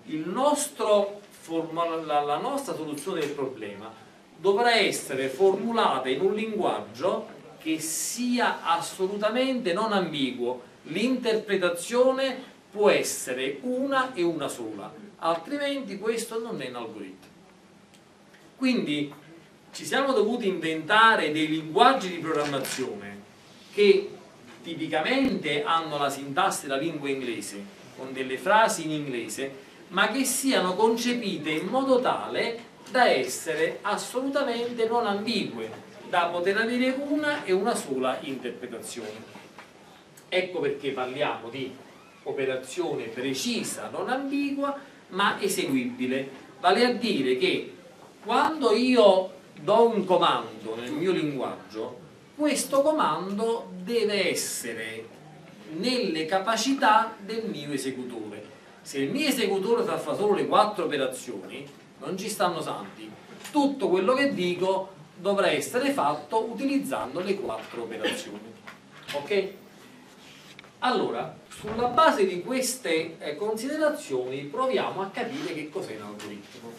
la nostra soluzione del problema dovrà essere formulata in un linguaggio che sia assolutamente non ambiguo. L'interpretazione può essere una e una sola, altrimenti questo non è un algoritmo. Quindi ci siamo dovuti inventare dei linguaggi di programmazione che tipicamente hanno la sintassi della lingua inglese, con delle frasi in inglese, ma che siano concepite in modo tale da essere assolutamente non ambigue, da poter avere una e una sola interpretazione. Ecco perché parliamo di operazione precisa, non ambigua, ma eseguibile. Vale a dire che quando io do un comando nel mio linguaggio, questo comando deve essere nelle capacità del mio esecutore. Se il mio esecutore fa solo le 4 operazioni, non ci stanno santi. Tutto quello che dico dovrà essere fatto utilizzando le 4 operazioni. Ok? Allora, sulla base di queste considerazioni proviamo a capire che cos'è un algoritmo.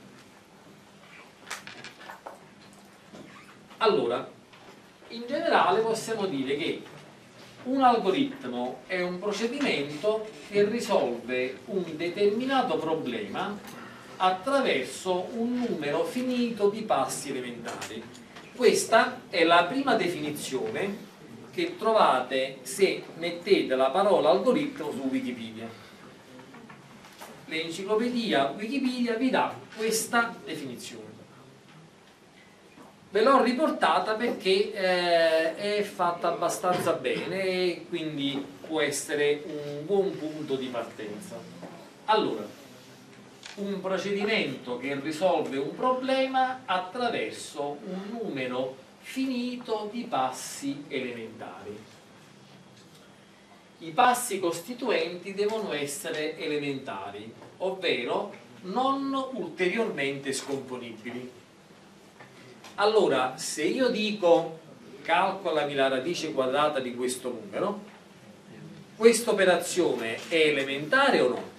Allora, in generale possiamo dire che un algoritmo è un procedimento che risolve un determinato problema attraverso un numero finito di passi elementari. Questa è la prima definizione che trovate se mettete la parola algoritmo su Wikipedia. L'enciclopedia Wikipedia vi dà questa definizione. Ve l'ho riportata perché è fatta abbastanza bene e quindi può essere un buon punto di partenza. Allora, un procedimento che risolve un problema attraverso un numero finito di passi elementari. I passi costituenti devono essere elementari, ovvero non ulteriormente scomponibili. Allora, se io dico calcolami la radice quadrata di questo numero, questa operazione è elementare o no?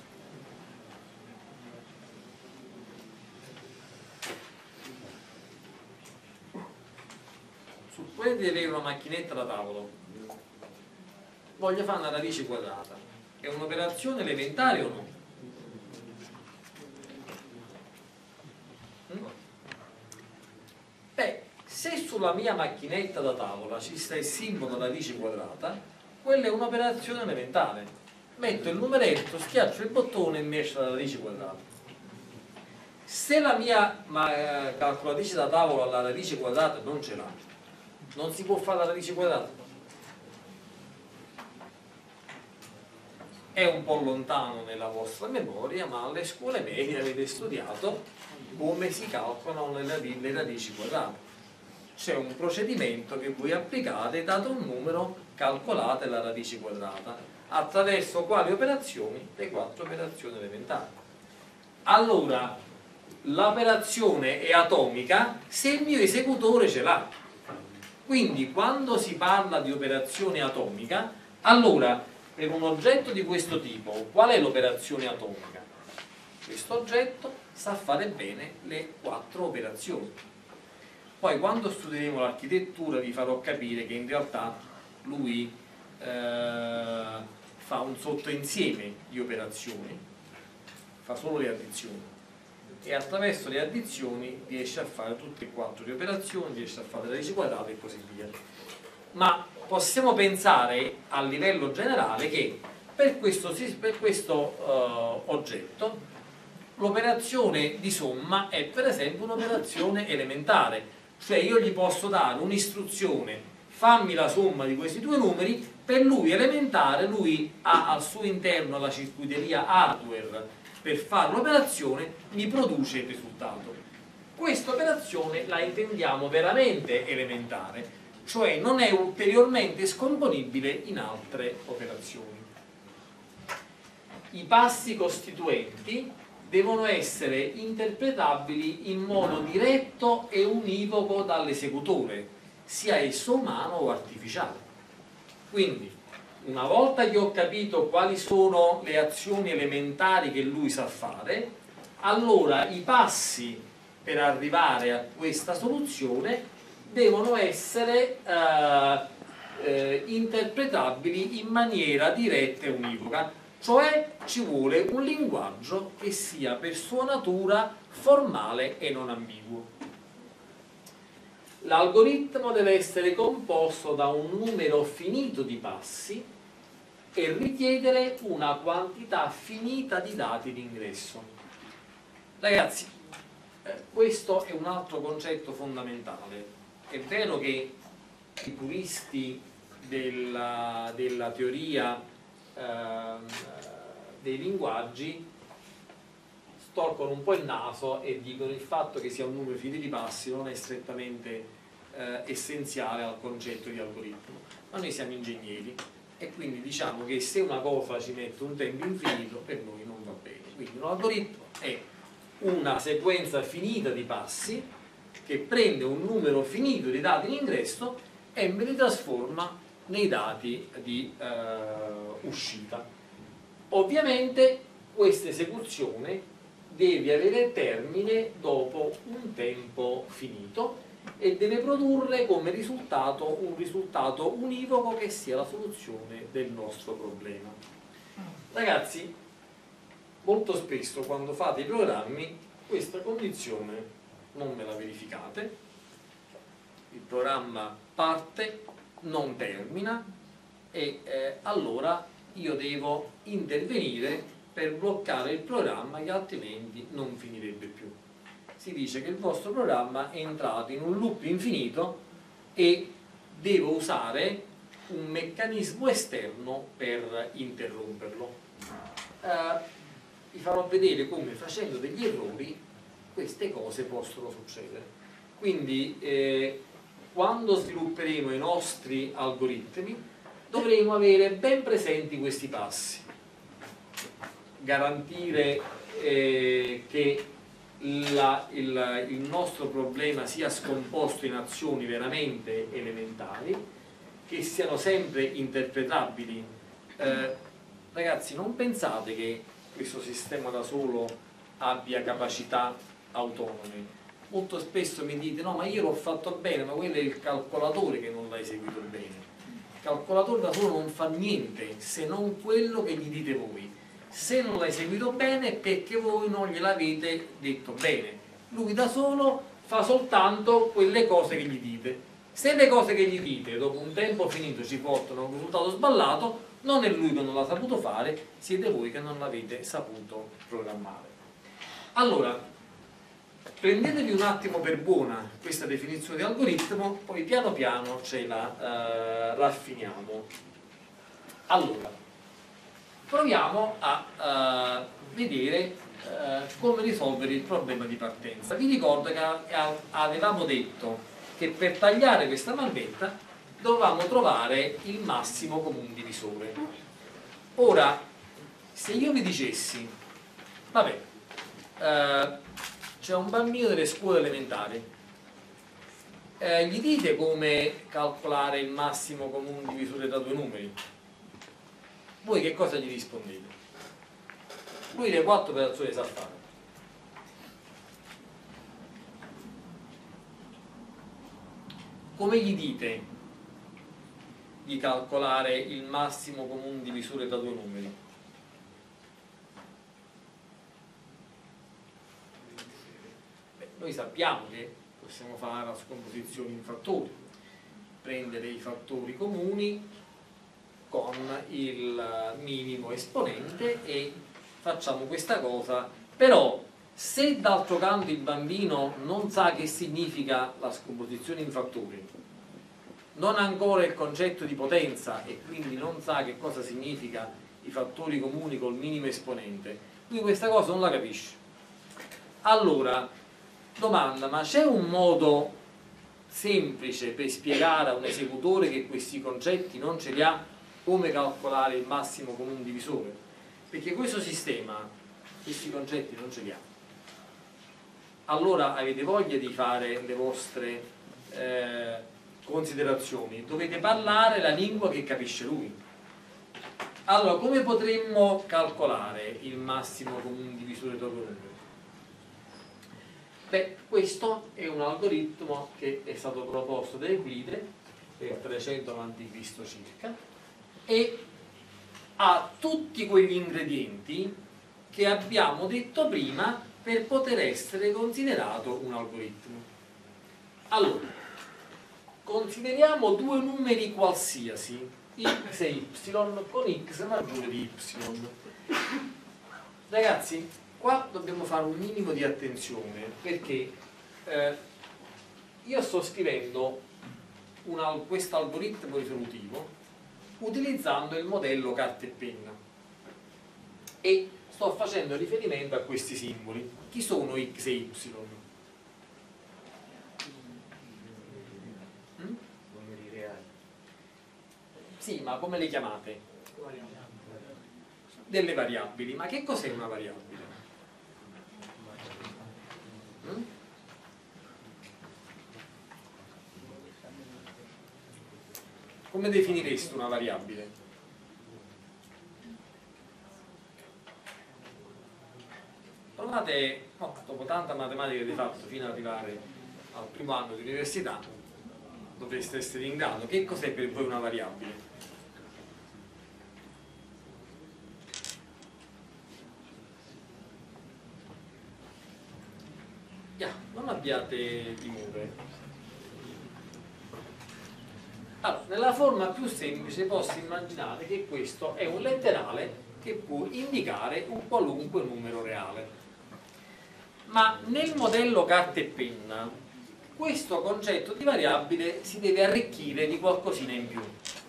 Supponete di avere una macchinetta da tavolo, voglio fare una radice quadrata, è un'operazione elementare o no? Beh, se sulla mia macchinetta da tavola ci sta il simbolo radice quadrata, quella è un'operazione elementare. Metto il numeretto, schiaccio il bottone e mi esce la radice quadrata. Se la mia calcolatrice da tavola la radice quadrata non ce l'ha, non si può fare la radice quadrata. È un po' lontano nella vostra memoria, ma alle scuole medie avete studiato come si calcolano le radici quadrate. C'è un procedimento che voi applicate, dato un numero, calcolate la radice quadrata. Attraverso quali operazioni? Le 4 operazioni elementari. Allora, l'operazione è atomica se il mio esecutore ce l'ha. Quindi quando si parla di operazione atomica, allora per un oggetto di questo tipo, qual è l'operazione atomica? Questo oggetto sa fare bene le 4 operazioni. Poi quando studieremo l'architettura vi farò capire che in realtà lui fa un sottoinsieme di operazioni, fa solo le addizioni e attraverso le addizioni riesce a fare tutte e 4 le operazioni, riesce a fare le radici quadrate e così via. Ma possiamo pensare a livello generale che per questo oggetto l'operazione di somma è per esempio un'operazione elementare, cioè io gli posso dare un'istruzione, fammi la somma di questi 2 numeri, per lui elementare, lui ha al suo interno la circuiteria hardware per fare l'operazione, mi produce il risultato. Questa operazione la intendiamo veramente elementare, cioè non è ulteriormente scomponibile in altre operazioni. I passi costituenti devono essere interpretabili in modo diretto e univoco dall'esecutore, sia esso umano o artificiale. Quindi, una volta che ho capito quali sono le azioni elementari che lui sa fare, allora i passi per arrivare a questa soluzione devono essere interpretabili in maniera diretta e univoca, cioè ci vuole un linguaggio che sia per sua natura formale e non ambiguo. L'algoritmo deve essere composto da un numero finito di passi e richiedere una quantità finita di dati d'ingresso. Ragazzi, questo è un altro concetto fondamentale. È vero che i puristi della teoria dei linguaggi storcono un po' il naso e dicono il fatto che sia un numero finito di passi non è strettamente essenziale al concetto di algoritmo, ma noi siamo ingegneri e quindi diciamo che se una cosa ci mette un tempo infinito per noi non va bene. Quindi un algoritmo è una sequenza finita di passi che prende un numero finito di dati in ingresso e me li trasforma nei dati di uscita. Ovviamente questa esecuzione deve avere termine dopo un tempo finito e deve produrre come risultato un risultato univoco che sia la soluzione del nostro problema. Ragazzi, molto spesso quando fate i programmi questa condizione non me la verificate, il programma parte, non termina e allora io devo intervenire per bloccare il programma che altrimenti non finirebbe più. Si dice che il vostro programma è entrato in un loop infinito e devo usare un meccanismo esterno per interromperlo. Vi farò vedere come facendo degli errori queste cose possono succedere. Quindi quando svilupperemo i nostri algoritmi dovremo avere ben presenti questi passi, garantire che il nostro problema sia scomposto in azioni veramente elementari, che siano sempre interpretabili. Ragazzi, non pensate che questo sistema da solo abbia capacità autonome. Molto spesso mi dite: no, ma io l'ho fatto bene, ma quello è il calcolatore che non l'ha eseguito bene. Il calcolatore da solo non fa niente se non quello che gli dite voi. Se non l'ha eseguito bene è perché voi non gliel'avete detto bene. Lui da solo fa soltanto quelle cose che gli dite. Se le cose che gli dite dopo un tempo finito ci portano a un risultato sballato, non è lui che non l'ha saputo fare, siete voi che non l'avete saputo programmare. Allora, prendetevi un attimo per buona questa definizione di algoritmo, poi piano piano ce la raffiniamo. Allora, proviamo a vedere come risolvere il problema di partenza. Vi ricordo che avevamo detto che per tagliare questa malvetta dovevamo trovare il massimo comune divisore. Ora, se io vi dicessi, vabbè, c'è un bambino delle scuole elementari, gli dite come calcolare il massimo comune divisore tra due numeri? Voi che cosa gli rispondete? Lui le 4 operazioni sa fare. Come gli dite di calcolare il massimo comune divisore tra due numeri? Beh, noi sappiamo che possiamo fare la scomposizione in fattori, prendere i fattori comuni con il minimo esponente e facciamo questa cosa, però se d'altro canto il bambino non sa che significa la scomposizione in fattori, non ha ancora il concetto di potenza e quindi non sa che cosa significa i fattori comuni col minimo esponente, lui questa cosa non la capisce. Allora, domanda: ma c'è un modo semplice per spiegare a un esecutore che questi concetti non ce li ha, come calcolare il massimo comune divisore? Perché questo sistema questi concetti non ce li ha. Allora avete voglia di fare le vostre considerazioni, dovete parlare la lingua che capisce lui. Allora, come potremmo calcolare il massimo comune divisore tra due numeri? Beh, questo è un algoritmo che è stato proposto da Euclide nel 300 a.C. circa e ha tutti quegli ingredienti che abbiamo detto prima per poter essere considerato un algoritmo. Allora, consideriamo due numeri qualsiasi x e y con x maggiore di y. Ragazzi, qua dobbiamo fare un minimo di attenzione, perché io sto scrivendo questo algoritmo risolutivo utilizzando il modello carta e penna e sto facendo riferimento a questi simboli. Chi sono x e y? Numeri reali. Sì, ma come le chiamate? Delle variabili. Ma che cos'è una variabile? Come definiresti una variabile? Provate, dopo tanta matematica che avete fatto fino ad arrivare al primo anno di università, dovreste essere in grado. Che cos'è per voi una variabile? Non abbiate timore. Allora, nella forma più semplice posso immaginare che questo è un letterale che può indicare un qualunque numero reale. Ma nel modello carta e penna questo concetto di variabile si deve arricchire di qualcosina in più.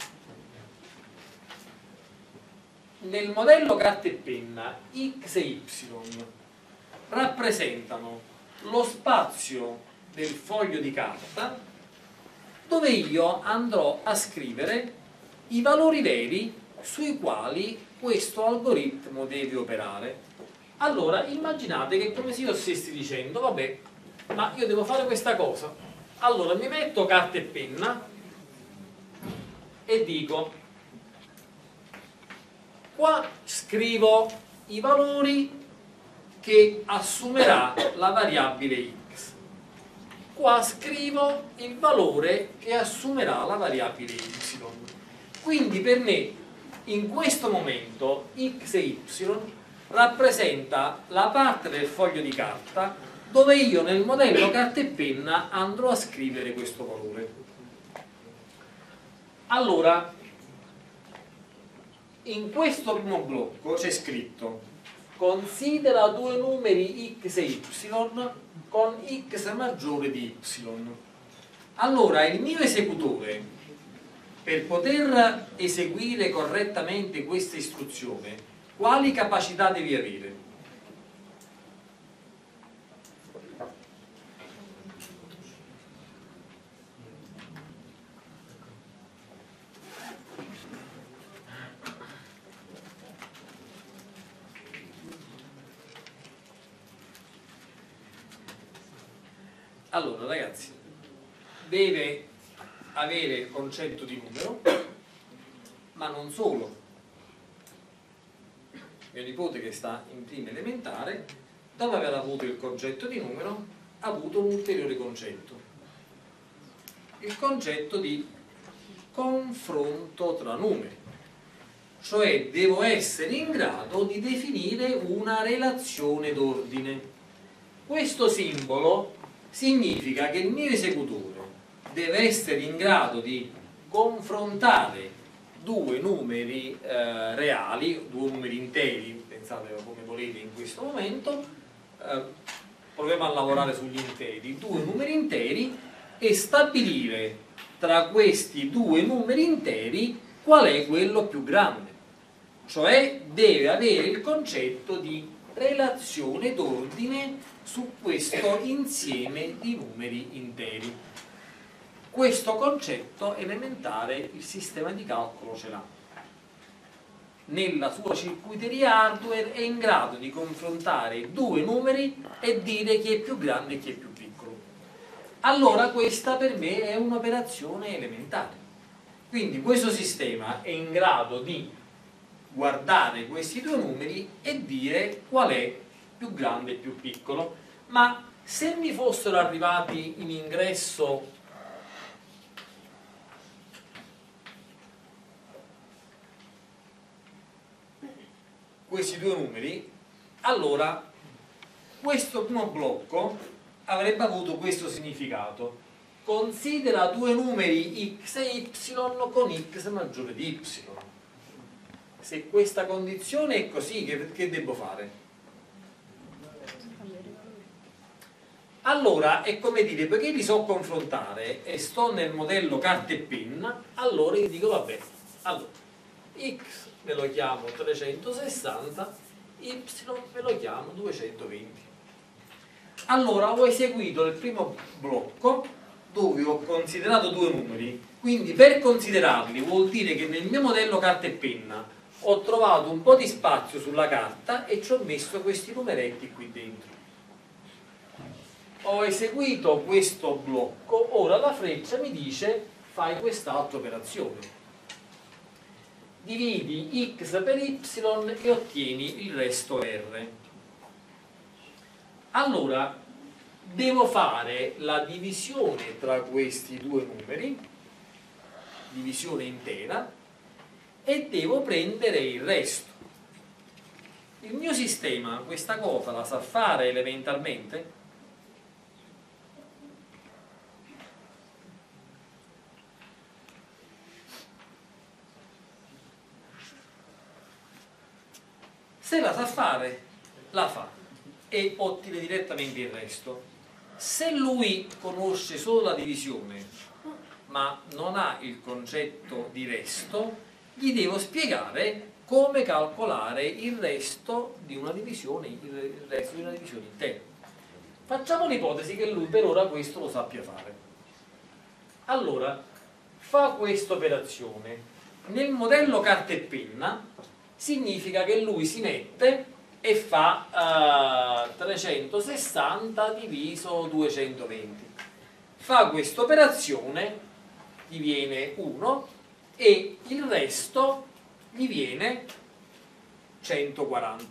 Nel modello carta e penna x e y rappresentano lo spazio del foglio di carta dove io andrò a scrivere i valori veri sui quali questo algoritmo deve operare. Allora immaginate che come se io stessi dicendo: vabbè, ma io devo fare questa cosa, allora mi metto carta e penna e dico: qua scrivo i valori che assumerà la variabile x, qua scrivo il valore che assumerà la variabile y. Quindi per me in questo momento x e y rappresenta la parte del foglio di carta dove io nel modello carta e penna andrò a scrivere questo valore. Allora, in questo primo blocco c'è scritto: considera due numeri x e y con x maggiore di y. Allora il mio esecutore, per poter eseguire correttamente questa istruzione, quali capacità devi avere? Allora ragazzi, deve avere il concetto di numero, ma non solo. Mio nipote, che sta in prima elementare, dopo aver avuto il concetto di numero, ha avuto un ulteriore concetto: il concetto di confronto tra numeri. Cioè devo essere in grado di definire una relazione d'ordine. Questo simbolo significa che il mio esecutore deve essere in grado di confrontare due numeri reali, due numeri interi, pensate come volete in questo momento, proviamo a lavorare sugli interi, due numeri interi, e stabilire tra questi due numeri interi qual è quello più grande. Cioè deve avere il concetto di relazione d'ordine su questo insieme di numeri interi. Questo concetto elementare il sistema di calcolo ce l'ha. Nella sua circuiteria hardware è in grado di confrontare due numeri e dire chi è più grande e chi è più piccolo. Allora questa per me è un'operazione elementare. Quindi questo sistema è in grado di guardare questi due numeri e dire qual è più grande e più piccolo. Ma se mi fossero arrivati in ingresso questi due numeri, allora questo primo blocco avrebbe avuto questo significato: considera due numeri x e y con x maggiore di y. Se questa condizione è così, che devo fare? Allora è come dire, perché li so confrontare e sto nel modello carta e penna, allora io dico vabbè, allora x me lo chiamo 360, y me lo chiamo 220. Allora ho eseguito il primo blocco dove ho considerato due numeri, quindi per considerarli vuol dire che nel mio modello carta e penna ho trovato un po' di spazio sulla carta e ci ho messo questi numeretti qui dentro. Ho eseguito questo blocco, ora la freccia mi dice fai quest'altra operazione. Dividi x per y e ottieni il resto R. Allora, devo fare la divisione tra questi due numeri, divisione intera, e devo prendere il resto. Il mio sistema questa cosa la sa fare elementalmente? Se la sa fare, la fa e ottiene direttamente il resto. Se lui conosce solo la divisione ma non ha il concetto di resto, gli devo spiegare come calcolare il resto di una divisione, intera. Facciamo l'ipotesi che lui per ora questo lo sappia fare. Allora, fa questa operazione. Nel modello carta e penna significa che lui si mette e fa 360 diviso 220. Fa questa operazione, gli viene 1 e il resto gli viene 140.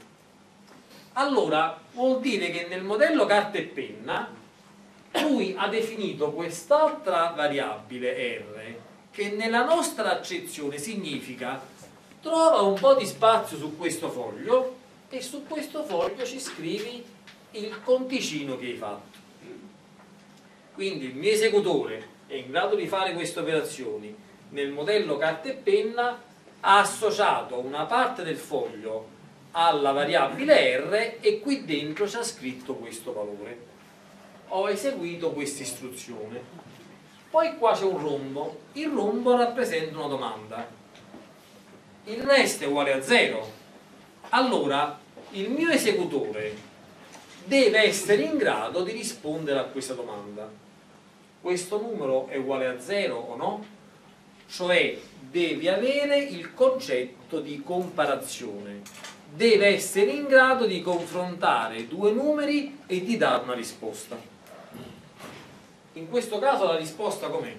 Allora vuol dire che nel modello carta e penna lui ha definito quest'altra variabile R che nella nostra accezione significa trova un po' di spazio su questo foglio e su questo foglio ci scrivi il conticino che hai fatto. Quindi il mio esecutore è in grado di fare queste operazioni nel modello carta e penna, ha associato una parte del foglio alla variabile R e qui dentro ci ha scritto questo valore. Ho eseguito questa istruzione. Poi qua c'è un rombo. Il rombo rappresenta una domanda. Il resto è uguale a 0. Allora il mio esecutore deve essere in grado di rispondere a questa domanda. Questo numero è uguale a 0 o no? Cioè devi avere il concetto di comparazione, deve essere in grado di confrontare due numeri e di dare una risposta. In questo caso la risposta com'è?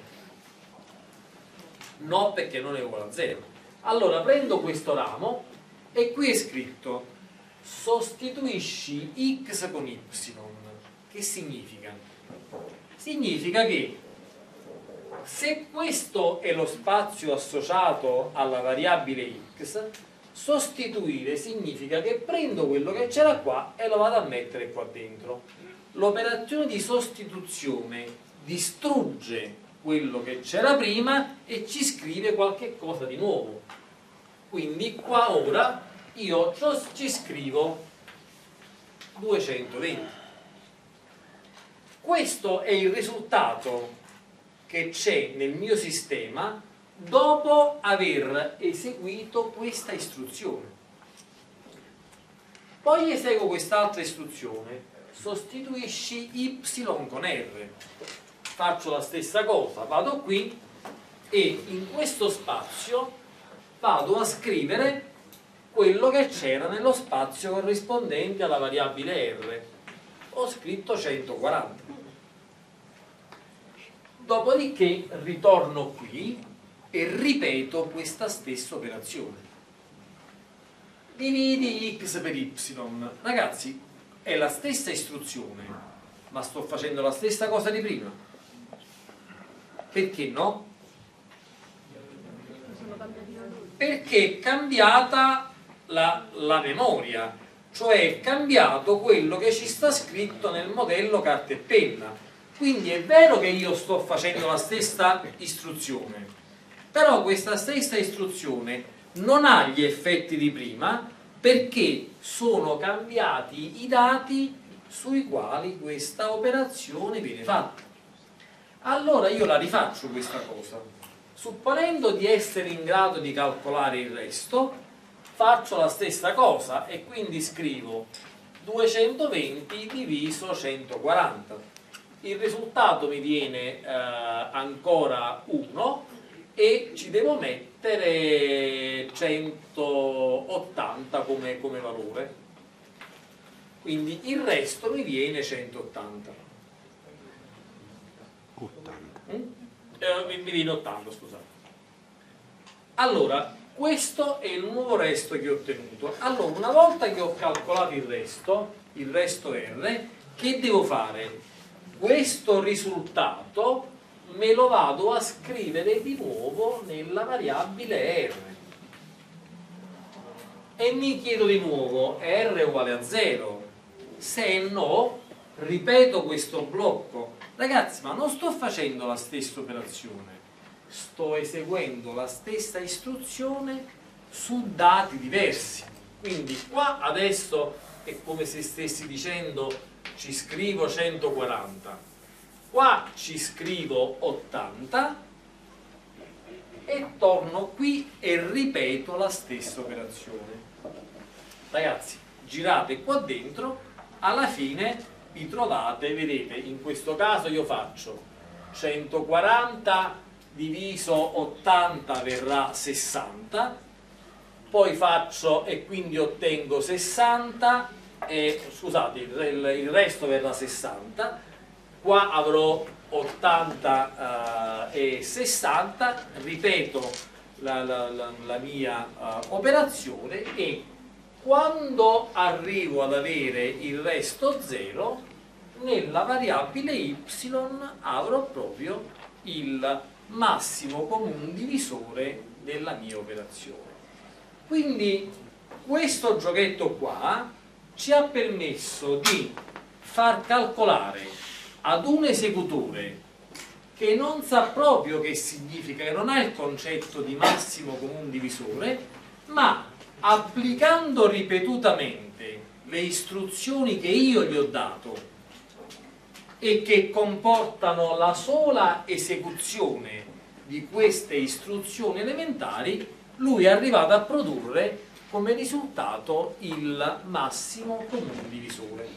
No, perché non è uguale a 0. Allora prendo questo ramo e qui è scritto sostituisci x con y. Che significa? Significa che se questo è lo spazio associato alla variabile x, sostituire significa che prendo quello che c'era qua e lo vado a mettere qua dentro. L'operazione di sostituzione distrugge quello che c'era prima e ci scrive qualche cosa di nuovo. Quindi qua ora io ci scrivo 220. Questo è il risultato che c'è nel mio sistema dopo aver eseguito questa istruzione. Poi eseguo quest'altra istruzione, sostituisci y con r. Faccio la stessa cosa, vado qui e in questo spazio vado a scrivere quello che c'era nello spazio corrispondente alla variabile r. Ho scritto 140. Dopodiché ritorno qui e ripeto questa stessa operazione. Dividi x per y. Ragazzi, è la stessa istruzione, ma sto facendo la stessa cosa di prima. Perché no? Perché è cambiata la memoria, cioè è cambiato quello che ci sta scritto nel modello carta e penna. Quindi è vero che io sto facendo la stessa istruzione, però questa stessa istruzione non ha gli effetti di prima perché sono cambiati i dati sui quali questa operazione viene fatta. Allora io la rifaccio questa cosa. Supponendo di essere in grado di calcolare il resto, faccio la stessa cosa e quindi scrivo 220 diviso 140. Il risultato mi viene ancora 1 e ci devo mettere 180 come valore. Quindi il resto mi viene 180. 80. Mi viene 80, scusate. Allora, questo è il nuovo resto che ho ottenuto. Allora, una volta che ho calcolato il resto R, che devo fare? Questo risultato me lo vado a scrivere di nuovo nella variabile R. E mi chiedo di nuovo, R uguale a 0? Se no, ripeto questo blocco. Ragazzi, ma non sto facendo la stessa operazione, sto eseguendo la stessa istruzione su dati diversi. Quindi qua adesso è come se stessi dicendo ci scrivo 140, qua ci scrivo 80 e torno qui e ripeto la stessa operazione. Ragazzi, girate qua dentro, alla fine vi trovate, vedete, in questo caso io faccio 140 diviso 80 verrà 60, poi faccio e quindi ottengo 60 scusate, il resto verrà 60, qua avrò 80 e 60, ripeto la mia operazione e quando arrivo ad avere il resto 0, nella variabile y avrò proprio il massimo comune divisore della mia operazione. Quindi questo giochetto qua ci ha permesso di far calcolare ad un esecutore che non sa proprio che significa, che non ha il concetto di massimo comune divisore, ma applicando ripetutamente le istruzioni che io gli ho dato e che comportano la sola esecuzione di queste istruzioni elementari, lui è arrivato a produrre come risultato il massimo comune divisore.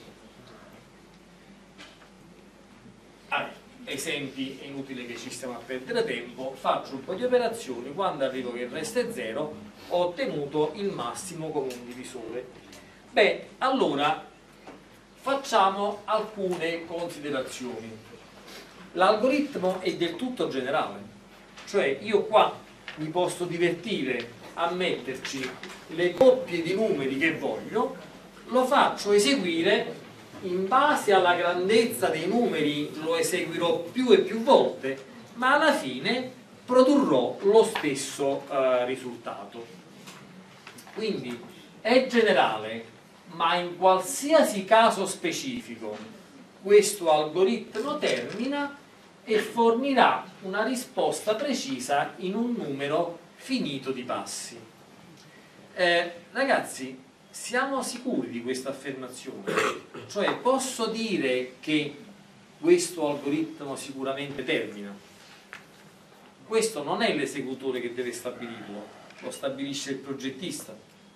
Allora, esempi, è inutile che ci stiamo a perdere tempo, faccio un po' di operazioni, quando arrivo che il resto è 0 ho ottenuto il massimo comune divisore. Beh, allora facciamo alcune considerazioni. L'algoritmo è del tutto generale, cioè io qua mi posso divertire a metterci le coppie di numeri che voglio, lo faccio eseguire in base alla grandezza dei numeri, lo eseguirò più e più volte, ma alla fine produrrò lo stesso risultato. Quindi è generale, ma in qualsiasi caso specifico questo algoritmo termina e fornirà una risposta precisa in un numero finito di passi. Ragazzi, siamo sicuri di questa affermazione? Cioè, posso dire che questo algoritmo sicuramente termina? Questo non è l'esecutore che deve stabilirlo, lo stabilisce il progettista.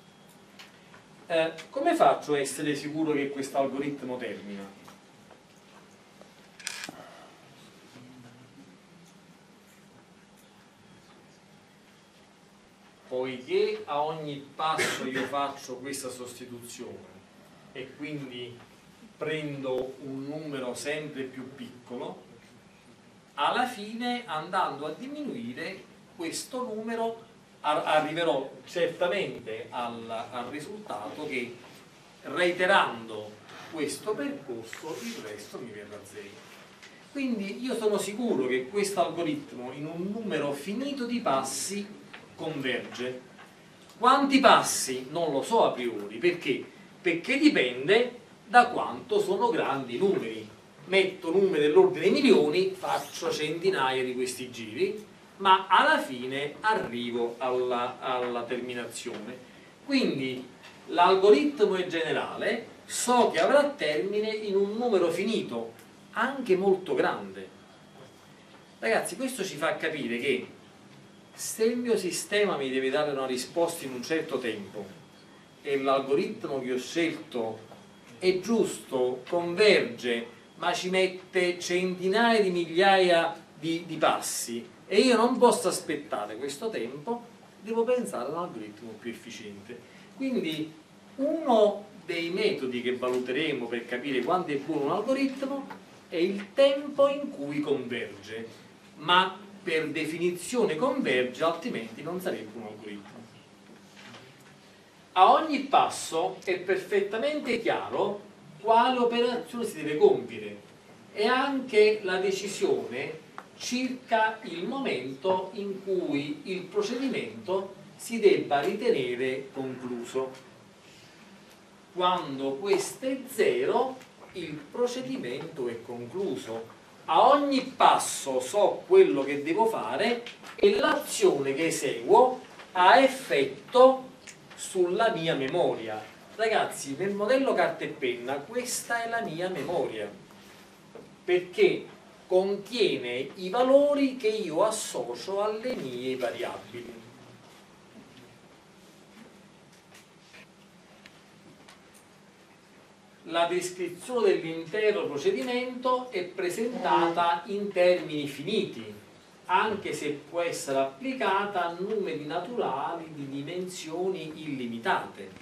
Come faccio a essere sicuro che questo algoritmo termina? Poiché a ogni passo io faccio questa sostituzione e quindi prendo un numero sempre più piccolo, alla fine, andando a diminuire questo numero, arriverò certamente al risultato che, reiterando questo percorso, il resto mi verrà 0. Quindi io sono sicuro che questo algoritmo in un numero finito di passi converge. Quanti passi? Non lo so a priori. Perché? Perché dipende da quanto sono grandi i numeri. metto numeri dell'ordine dei milioni, faccio centinaia di questi giri, ma alla fine arrivo alla terminazione. Quindi l'algoritmo in generale so che avrà termine in un numero finito, anche molto grande. Ragazzi, questo ci fa capire che se il mio sistema mi deve dare una risposta in un certo tempo e l'algoritmo che ho scelto è giusto, converge, ma ci mette centinaia di migliaia di passi e io non posso aspettare questo tempo, devo pensare a un algoritmo più efficiente. Quindi uno dei metodi che valuteremo per capire quanto è buono un algoritmo è il tempo in cui converge, ma per definizione converge, altrimenti non sarebbe un algoritmo. A ogni passo è perfettamente chiaro quale operazione si deve compiere e anche la decisione circa il momento in cui il procedimento si debba ritenere concluso. Quando questo è 0, il procedimento è concluso. A ogni passo so quello che devo fare e l'azione che eseguo ha effetto sulla mia memoria. Ragazzi, nel modello carta e penna questa è la mia memoria, perché contiene i valori che io associo alle mie variabili. La descrizione dell'intero procedimento è presentata in termini finiti, anche se può essere applicata a numeri naturali di dimensioni illimitate.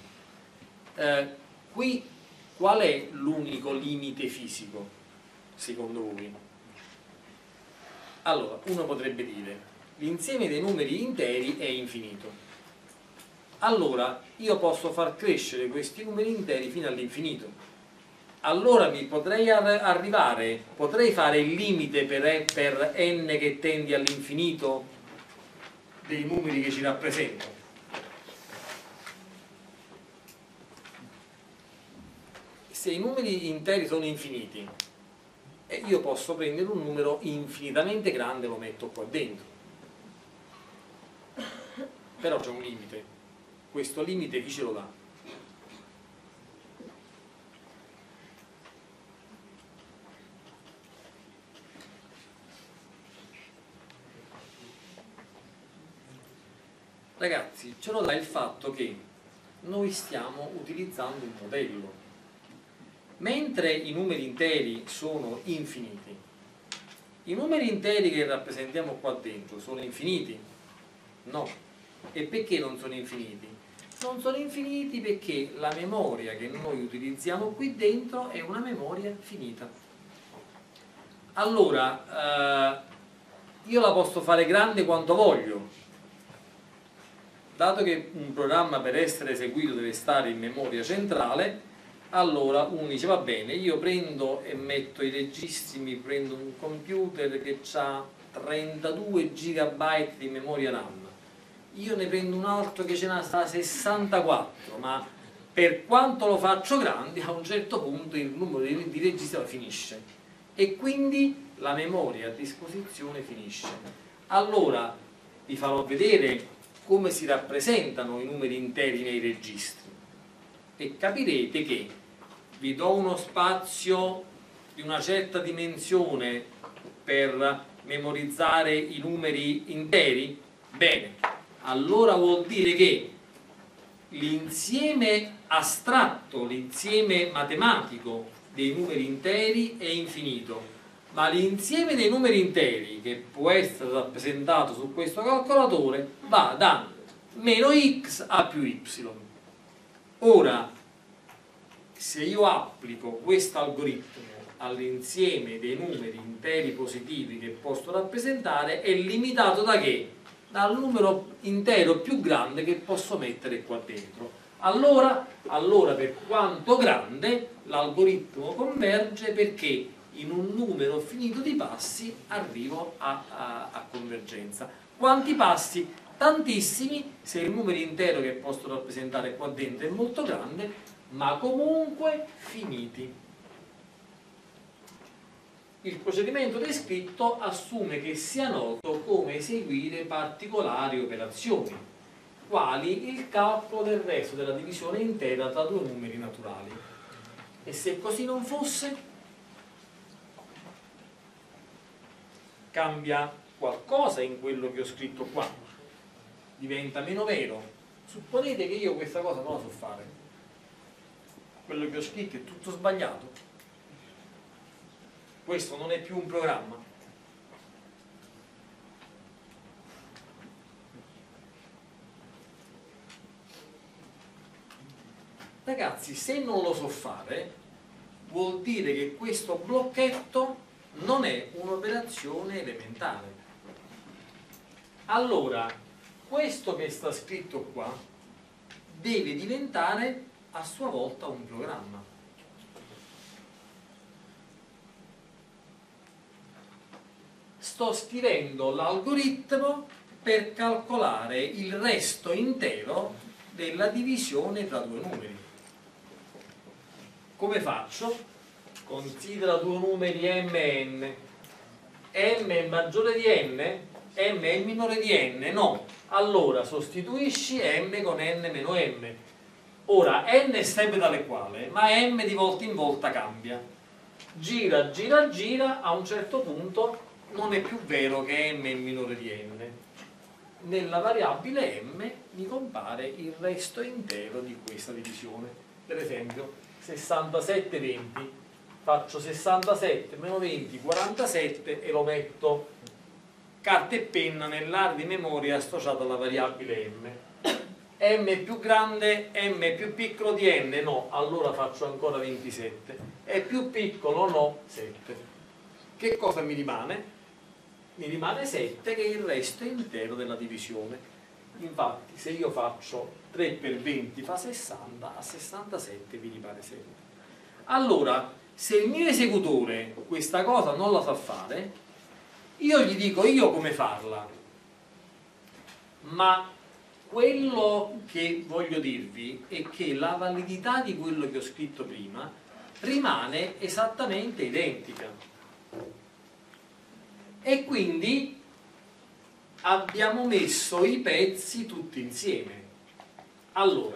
Qui qual è l'unico limite fisico, secondo voi? Allora, uno potrebbe dire, l'insieme dei numeri interi è infinito. Allora, io posso far crescere questi numeri interi fino all'infinito. Allora mi potrei arrivare, potrei fare il limite per n che tende all'infinito dei numeri che ci rappresentano. Se i numeri interi sono infiniti, io posso prendere un numero infinitamente grande e lo metto qua dentro. Però c'è un limite. Questo limite chi ce lo dà? Ragazzi, ce lo dà il fatto che noi stiamo utilizzando un modello. Mentre i numeri interi sono infiniti, i numeri interi che rappresentiamo qua dentro sono infiniti? No. E perché non sono infiniti? Non sono infiniti perché la memoria che noi utilizziamo qui dentro è una memoria finita. Allora, io la posso fare grande quanto voglio. Dato che un programma per essere eseguito deve stare in memoria centrale, allora uno dice va bene, io prendo e metto i registri, mi prendo un computer che ha 32 GB di memoria RAM, io ne prendo un altro che ce n'ha 64, ma per quanto lo faccio grande, a un certo punto il numero di registri finisce e quindi la memoria a disposizione finisce. Allora vi farò vedere come si rappresentano i numeri interi nei registri e capirete che vi do uno spazio di una certa dimensione per memorizzare i numeri interi? Bene, allora vuol dire che l'insieme astratto, l'insieme matematico dei numeri interi è infinito, ma l'insieme dei numeri interi che può essere rappresentato su questo calcolatore va da meno x a più y. Ora, se io applico questo algoritmo all'insieme dei numeri interi positivi che posso rappresentare, è limitato da che? Dal numero intero più grande che posso mettere qua dentro. Allora per quanto grande l'algoritmo converge, perché in un numero finito di passi arrivo a convergenza. Quanti passi? Tantissimi, se il numero intero che posso rappresentare qua dentro è molto grande, ma comunque finiti. il procedimento descritto assume che sia noto come eseguire particolari operazioni, quali il calcolo del resto della divisione intera tra due numeri naturali. E se così non fosse, cambia qualcosa in quello che ho scritto qua, diventa meno vero. Supponete che io questa cosa non la so fare, quello che ho scritto è tutto sbagliato, questo non è più un programma. Ragazzi, se non lo so fare, vuol dire che questo blocchetto non è un'operazione elementare. Allora, questo che sta scritto qua deve diventare a sua volta un programma. Sto scrivendo l'algoritmo per calcolare il resto intero della divisione tra due numeri. Come faccio? Considera due numeri m e n. M è maggiore di n? M è minore di n? No. Allora sostituisci m con n meno m. Ora n è sempre tale quale, ma m di volta in volta cambia. Gira, gira, gira, a un certo punto non è più vero che m è minore di n. Nella variabile m mi compare il resto intero di questa divisione. Per esempio 67, 20, faccio 67 meno 20, 47 e lo metto carta e penna nell'area di memoria associata alla variabile m. M è più grande, m è più piccolo di n? No, allora faccio ancora 27. È più piccolo? No, 7. Che cosa mi rimane? Mi rimane 7, che è il resto intero della divisione. Infatti se io faccio 3 per 20 fa 60, a 67 vi rimane 7. Allora, se il mio esecutore questa cosa non la sa fare, io gli dico io come farla, ma quello che voglio dirvi è che la validità di quello che ho scritto prima rimane esattamente identica. E quindi abbiamo messo i pezzi tutti insieme. Allora,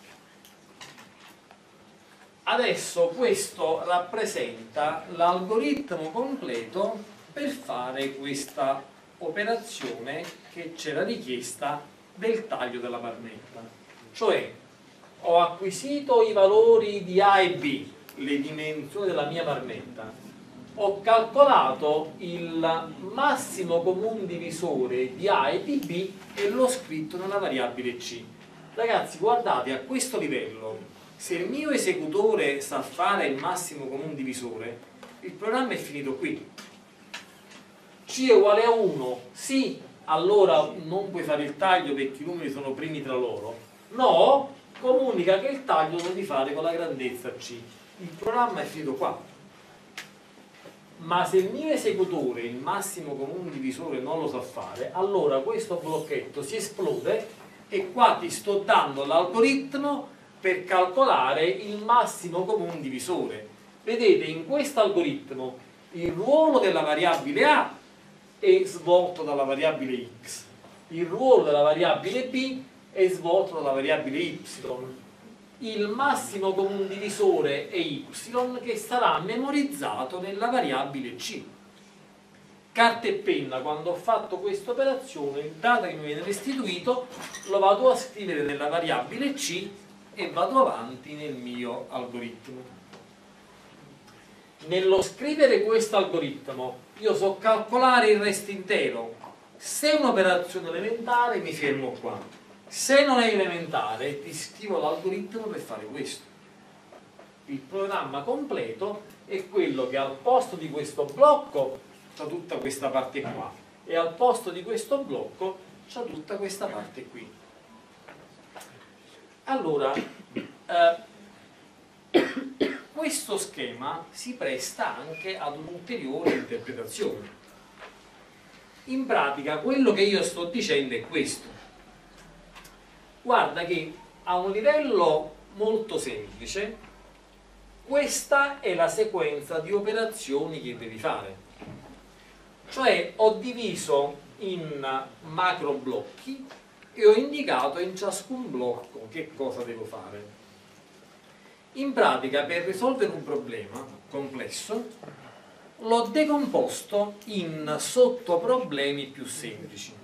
adesso questo rappresenta l'algoritmo completo per fare questa operazione che c'era richiesta del taglio della marmetta. Cioè, ho acquisito i valori di A e B, le dimensioni della mia marmetta, ho calcolato il massimo comune divisore di A e di B e l'ho scritto nella variabile C. Ragazzi, guardate, a questo livello, se il mio esecutore sa fare il massimo comune divisore, il programma è finito qui. C è uguale a 1, sì, allora non puoi fare il taglio perché i numeri sono primi tra loro. No, comunica che il taglio lo devi fare con la grandezza C. Il programma è finito qua. Ma se il mio esecutore il massimo comune divisore non lo sa fare, allora questo blocchetto si esplode e qua ti sto dando l'algoritmo per calcolare il massimo comune divisore. Vedete, in questo algoritmo il ruolo della variabile A è svolto dalla variabile x, il ruolo della variabile B è svolto dalla variabile y. Il massimo comune divisore è y, che sarà memorizzato nella variabile c. Carta e penna, quando ho fatto questa operazione, il dato che mi viene restituito lo vado a scrivere nella variabile c e vado avanti nel mio algoritmo. Nello scrivere questo algoritmo io so calcolare il resto intero. Se è un'operazione elementare mi fermo qua. Se non è elementare, ti scrivo l'algoritmo per fare questo. Il programma completo è quello che al posto di questo blocco c'ha tutta questa parte qua e al posto di questo blocco c'ha tutta questa parte qui. Allora, questo schema si presta anche ad un'ulteriore interpretazione. In pratica, quello che io sto dicendo è questo. Guarda che a un livello molto semplice questa è la sequenza di operazioni che devi fare. Cioè ho diviso in macro blocchi e ho indicato in ciascun blocco che cosa devo fare. In pratica, per risolvere un problema complesso l'ho decomposto in sottoproblemi più semplici.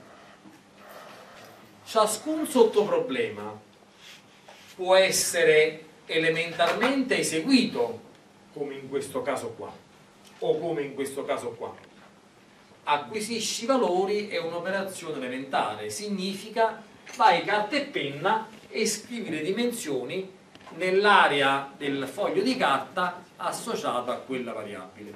Ciascun sottoproblema può essere elementarmente eseguito, come in questo caso qua, o come in questo caso qua. Acquisisci valori è un'operazione elementare, significa vai carta e penna e scrivi le dimensioni nell'area del foglio di carta associata a quella variabile.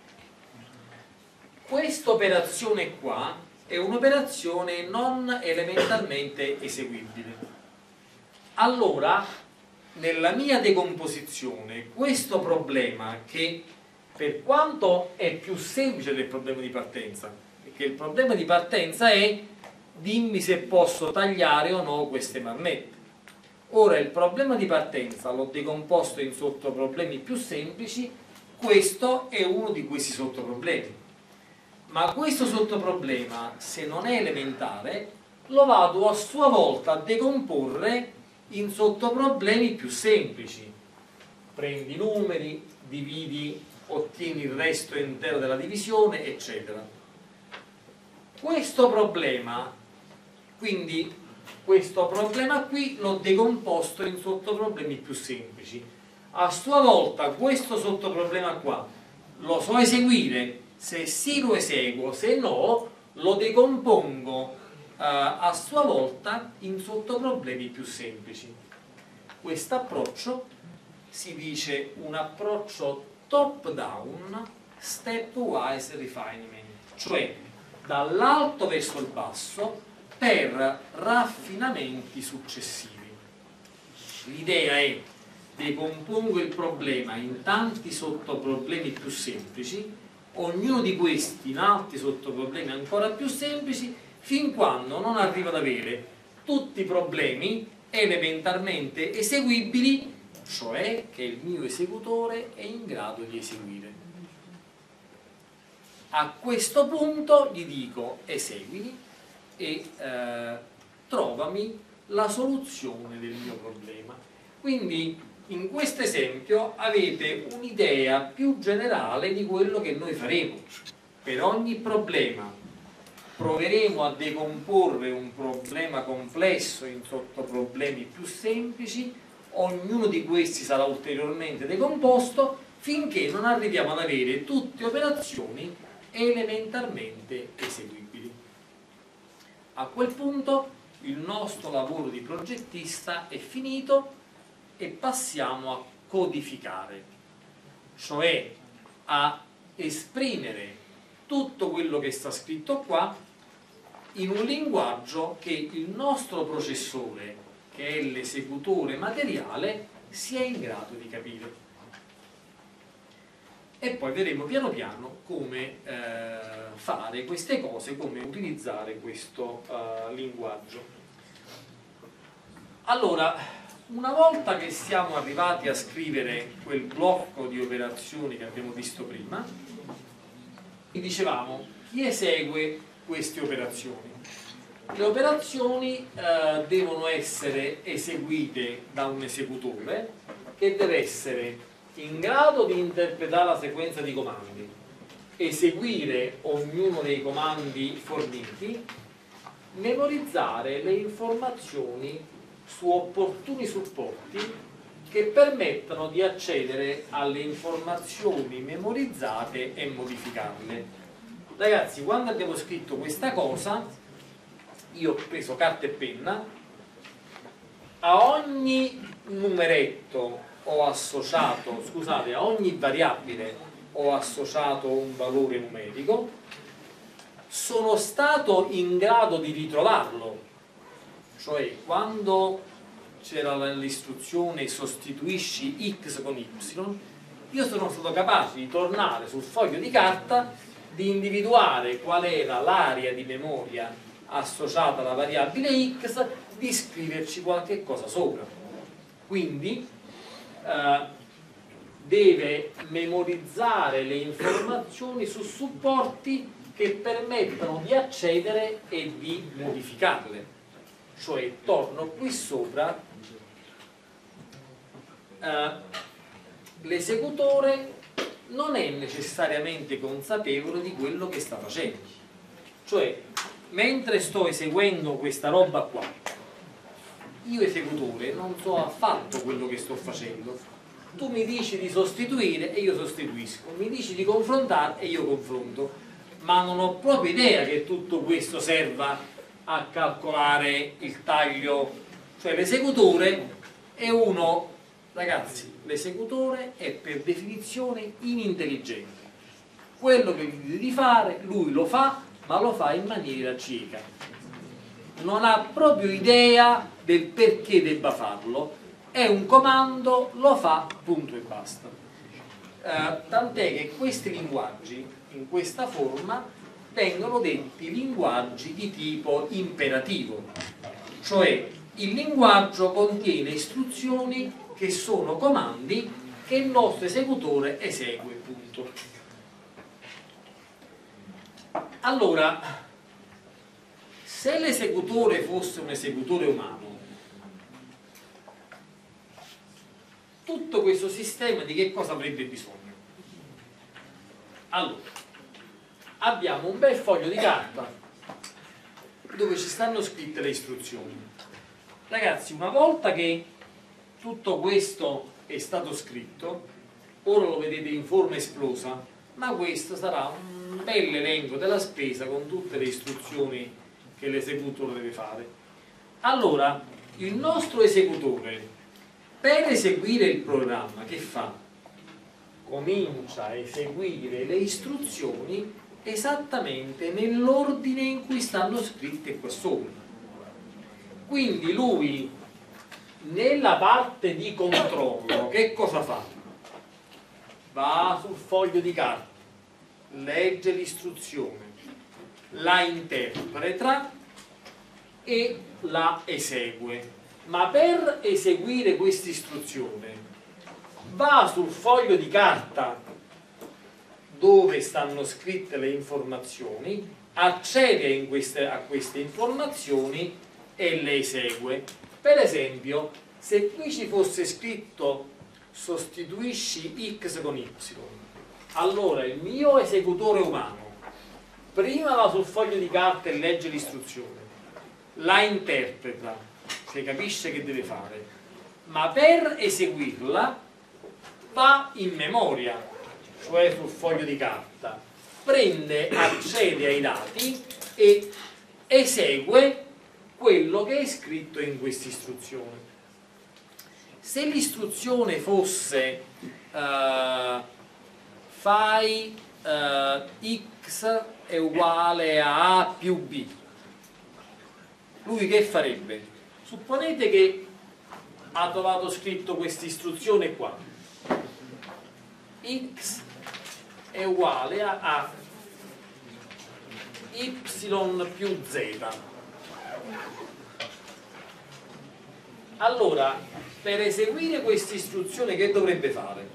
Questa operazione qua è un'operazione non elementarmente eseguibile. Allora, nella mia decomposizione, questo problema, che per quanto è più semplice del problema di partenza, perché il problema di partenza è dimmi se posso tagliare o no queste marmette. Ora il problema di partenza l'ho decomposto in sottoproblemi più semplici, questo è uno di questi sottoproblemi. Ma questo sottoproblema, se non è elementare, lo vado a sua volta a decomporre in sottoproblemi più semplici. Prendi i numeri, dividi, ottieni il resto intero della divisione, eccetera. Questo problema, quindi questo problema qui l'ho decomposto in sottoproblemi più semplici. A sua volta questo sottoproblema qua lo so eseguire, se sì lo eseguo, se no lo decompongo a sua volta in sottoproblemi più semplici. Questo approccio si dice un approccio top down stepwise refinement, cioè dall'alto verso il basso per raffinamenti successivi. L'idea è decompongo il problema in tanti sottoproblemi più semplici, ognuno di questi in altri sottoproblemi ancora più semplici, fin quando non arrivo ad avere tutti i problemi elementarmente eseguibili, cioè che il mio esecutore è in grado di eseguire. A questo punto gli dico eseguili e trovami la soluzione del mio problema. Quindi in questo esempio avete un'idea più generale di quello che noi faremo. Per ogni problema proveremo a decomporre un problema complesso in sottoproblemi più semplici, ognuno di questi sarà ulteriormente decomposto finché non arriviamo ad avere tutte operazioni elementarmente eseguibili. A quel punto il nostro lavoro di progettista è finito e passiamo a codificare, cioè a esprimere tutto quello che sta scritto qua in un linguaggio che il nostro processore, che è l'esecutore materiale, sia in grado di capire. E poi vedremo piano piano come fare queste cose, come utilizzare questo linguaggio. Allora, una volta che siamo arrivati a scrivere quel blocco di operazioni che abbiamo visto prima, dicevamo chi esegue queste operazioni. Le operazioni devono essere eseguite da un esecutore che deve essere in grado di interpretare la sequenza di comandi, eseguire ognuno dei comandi forniti, memorizzare le informazioni su opportuni supporti che permettano di accedere alle informazioni memorizzate e modificarle. Ragazzi, quando abbiamo scritto questa cosa, io ho preso carta e penna, a ogni numeretto ho associato, scusate, a ogni variabile ho associato un valore numerico, sono stato in grado di ritrovarlo, cioè quando c'era l'istruzione sostituisci x con y, io sono stato capace di tornare sul foglio di carta, di individuare qual era l'area di memoria associata alla variabile x, di scriverci qualche cosa sopra. Quindi deve memorizzare le informazioni su supporti che permettano di accedere e di modificarle. Cioè, torno qui sopra, l'esecutore non è necessariamente consapevole di quello che sta facendo. Cioè, mentre sto eseguendo questa roba qua, io esecutore non so affatto quello che sto facendo. Tu mi dici di sostituire e io sostituisco, mi dici di confrontare e io confronto, ma non ho proprio idea che tutto questo serva a calcolare il taglio. Cioè l'esecutore è uno, ragazzi, l'esecutore è per definizione inintelligente. Quello che gli devi fare, lui lo fa, ma lo fa in maniera cieca. Non ha proprio idea del perché debba farlo, è un comando, lo fa, punto e basta. Tant'è che questi linguaggi, in questa forma, vengono detti linguaggi di tipo imperativo, cioè il linguaggio contiene istruzioni che sono comandi che il nostro esecutore esegue, punto. Allora, se l'esecutore fosse un esecutore umano, tutto questo sistema di che cosa avrebbe bisogno? Allora, abbiamo un bel foglio di carta dove ci stanno scritte le istruzioni. Ragazzi, una volta che tutto questo è stato scritto, ora lo vedete in forma esplosa, ma questo sarà un bel elenco della spesa con tutte le istruzioni che l'esecutore deve fare. Allora, il nostro esecutore, per eseguire il programma, che fa? Comincia a eseguire le istruzioni esattamente nell'ordine in cui stanno scritte qua sopra. Quindi lui, nella parte di controllo, che cosa fa? Va sul foglio di carta, legge l'istruzione, la interpreta e la esegue. Ma per eseguire questa istruzione va sul foglio di carta dove stanno scritte le informazioni, accede a queste informazioni e le esegue. Per esempio, se qui ci fosse scritto sostituisci x con y, allora il mio esecutore umano prima va sul foglio di carta e legge l'istruzione, la interpreta, se capisce che deve fare, ma per eseguirla va in memoria, cioè sul foglio di carta, prende, accede ai dati e esegue quello che è scritto in questa istruzione. Se l'istruzione fosse fai x è uguale a a più b, lui che farebbe? Supponete che ha trovato scritto questa istruzione qua, x è uguale a y più z. Allora, per eseguire questa istruzione che dovrebbe fare?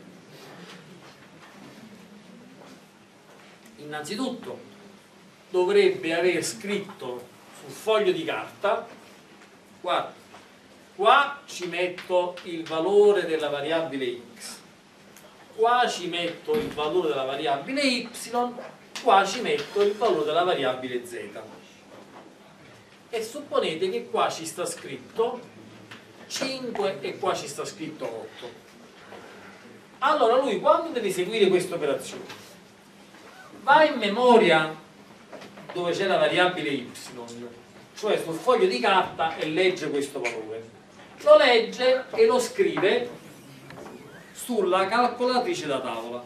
Innanzitutto dovrebbe aver scritto sul foglio di carta, guarda, qua ci metto il valore della variabile x, qua ci metto il valore della variabile y, qua ci metto il valore della variabile z. E supponete che qua ci sta scritto 5 e qua ci sta scritto 8. Allora lui, quando deve eseguire questa operazione, va in memoria dove c'è la variabile y, cioè sul foglio di carta, e legge questo valore. Lo legge e lo scrive sulla calcolatrice da tavola.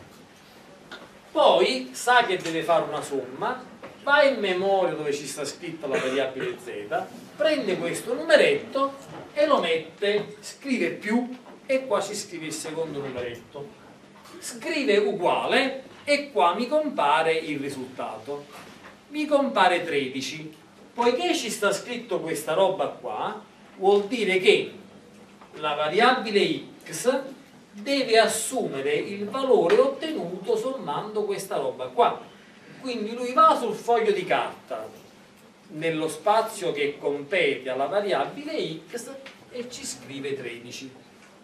Poi sa che deve fare una somma, va in memoria dove ci sta scritta la variabile z, prende questo numeretto e lo mette, scrive più e qua ci scrive il secondo numeretto, scrive uguale e qua mi compare il risultato, mi compare 13. Poiché ci sta scritto questa roba qua, vuol dire che la variabile x deve assumere il valore ottenuto sommando questa roba qua. Quindi lui va sul foglio di carta nello spazio che compete alla variabile x e ci scrive 13.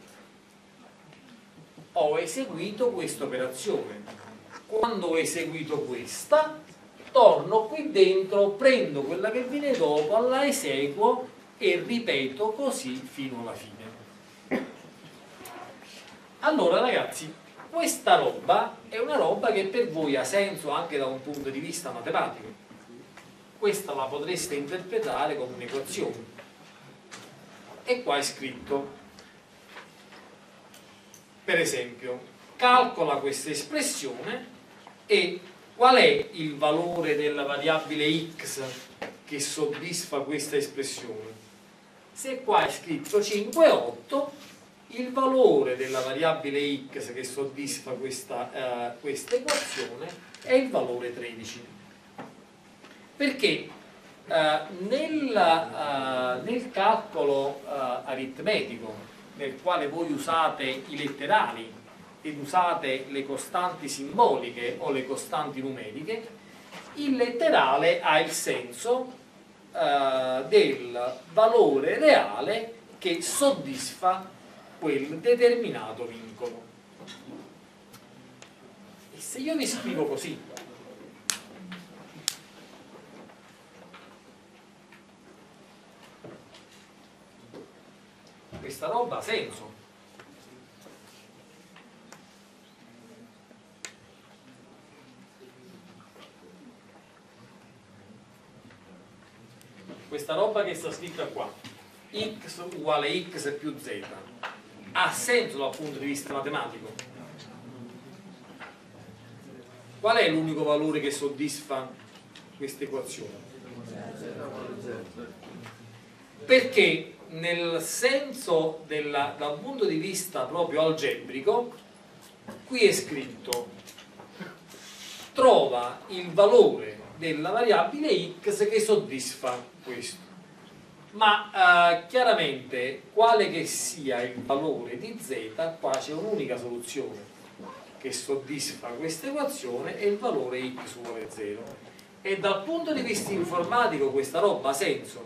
Ho eseguito questa operazione. Quando ho eseguito questa, torno qui dentro, prendo quella che viene dopo, la eseguo e ripeto così fino alla fine. Allora ragazzi, questa roba è una roba che per voi ha senso anche da un punto di vista matematico. Questa la potreste interpretare come un'equazione. E qua è scritto, per esempio, calcola questa espressione e qual è il valore della variabile x che soddisfa questa espressione. Se qua è scritto 5,8, il valore della variabile x che soddisfa questa equazione è il valore 13. Perché nel calcolo aritmetico, nel quale voi usate i letterali ed usate le costanti simboliche o le costanti numeriche, il letterale ha il senso del valore reale che soddisfa quel determinato vincolo. E se io vi scrivo così, questa roba ha senso. Questa roba che sta scritta qua, x uguale x più z, ha senso dal punto di vista matematico? Qual è l'unico valore che soddisfa questa equazione? Perché nel senso dal punto di vista proprio algebrico, qui è scritto trova il valore della variabile x che soddisfa questo. Ma chiaramente, quale che sia il valore di z, qua c'è un'unica soluzione che soddisfa questa equazione, e il valore x uguale 0. E dal punto di vista informatico questa roba ha senso.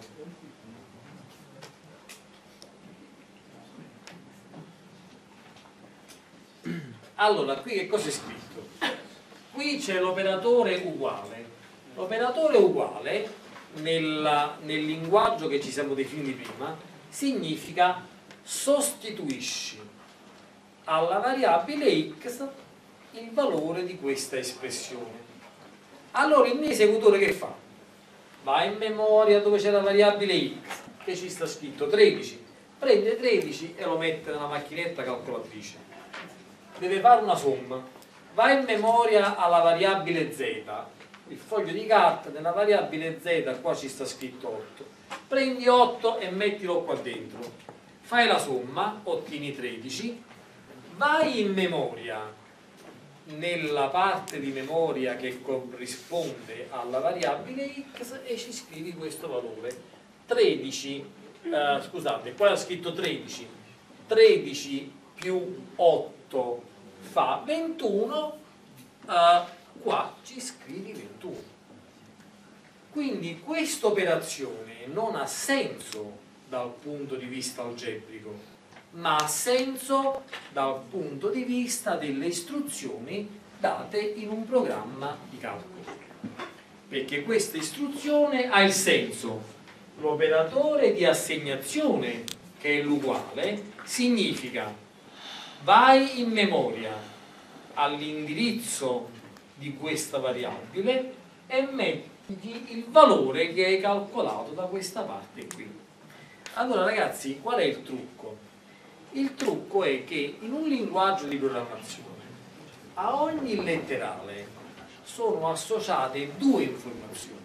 Allora, qui che cosa è scritto? Qui c'è l'operatore uguale. L'operatore uguale nel linguaggio che ci siamo definiti prima significa sostituisci alla variabile x il valore di questa espressione. Allora il mio esecutore che fa? Va in memoria dove c'è la variabile x, che ci sta scritto 13, prende 13 e lo mette nella macchinetta calcolatrice, deve fare una somma, va in memoria alla variabile z, il foglio di carta, nella variabile z qua ci sta scritto 8, prendi 8 e mettilo qua dentro, fai la somma, ottieni 13, vai in memoria nella parte di memoria che corrisponde alla variabile x e ci scrivi questo valore 13, scusate, qua ho scritto 13, 13 più 8 fa 21, qua ci scrivi 21. Quindi questa operazione non ha senso dal punto di vista algebrico, ma ha senso dal punto di vista delle istruzioni date in un programma di calcolo, perché questa istruzione ha il senso: l'operatore di assegnazione, che è l'uguale, significa vai in memoria all'indirizzo di questa variabile e metti il valore che hai calcolato da questa parte qui. Allora ragazzi, qual è il trucco? Il trucco è che in un linguaggio di programmazione a ogni letterale sono associate due informazioni.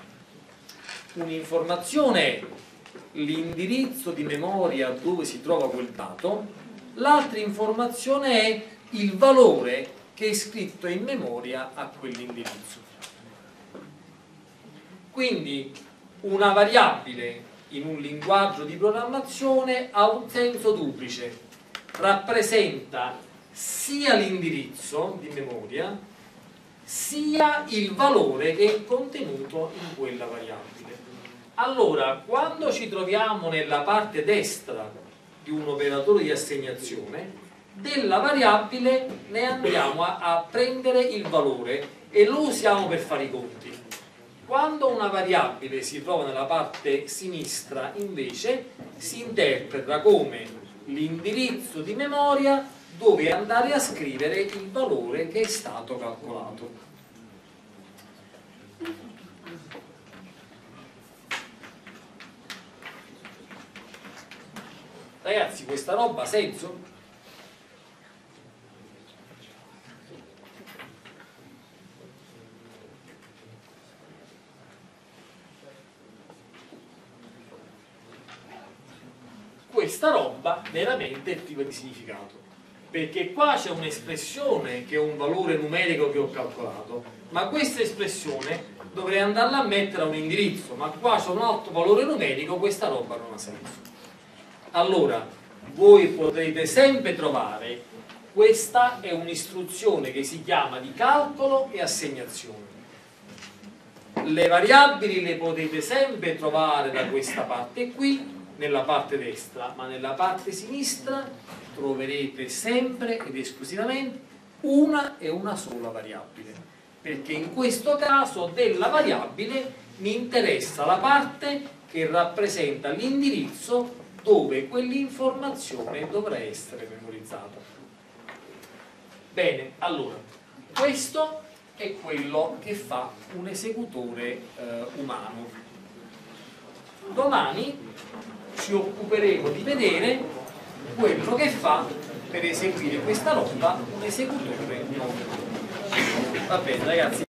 Un'informazione è l'indirizzo di memoria dove si trova quel dato, l'altra informazione è il valore che è scritto in memoria a quell'indirizzo. Quindi una variabile in un linguaggio di programmazione ha un senso duplice. rappresenta sia l'indirizzo di memoria sia il valore che è contenuto in quella variabile. Allora, quando ci troviamo nella parte destra di un operatore di assegnazione, della variabile ne andiamo a prendere il valore e lo usiamo per fare i conti. Quando una variabile si trova nella parte sinistra, invece, si interpreta come l'indirizzo di memoria dove andare a scrivere il valore che è stato calcolato. Ragazzi, questa roba ha senso? Questa roba veramente è priva di significato, perché qua c'è un'espressione che è un valore numerico che ho calcolato, ma questa espressione dovrei andarla a mettere a un indirizzo, ma qua c'è un altro valore numerico, questa roba non ha senso. Allora, voi potrete sempre trovare, questa è un'istruzione che si chiama di calcolo e assegnazione. Le variabili le potete sempre trovare da questa parte qui, nella parte destra, ma nella parte sinistra troverete sempre ed esclusivamente una e una sola variabile, perché in questo caso della variabile mi interessa la parte che rappresenta l'indirizzo dove quell'informazione dovrà essere memorizzata. Bene, allora, questo è quello che fa un esecutore umano. Domani ci occuperemo di vedere quello che fa per eseguire questa roba un esecutore non. Va bene, ragazzi.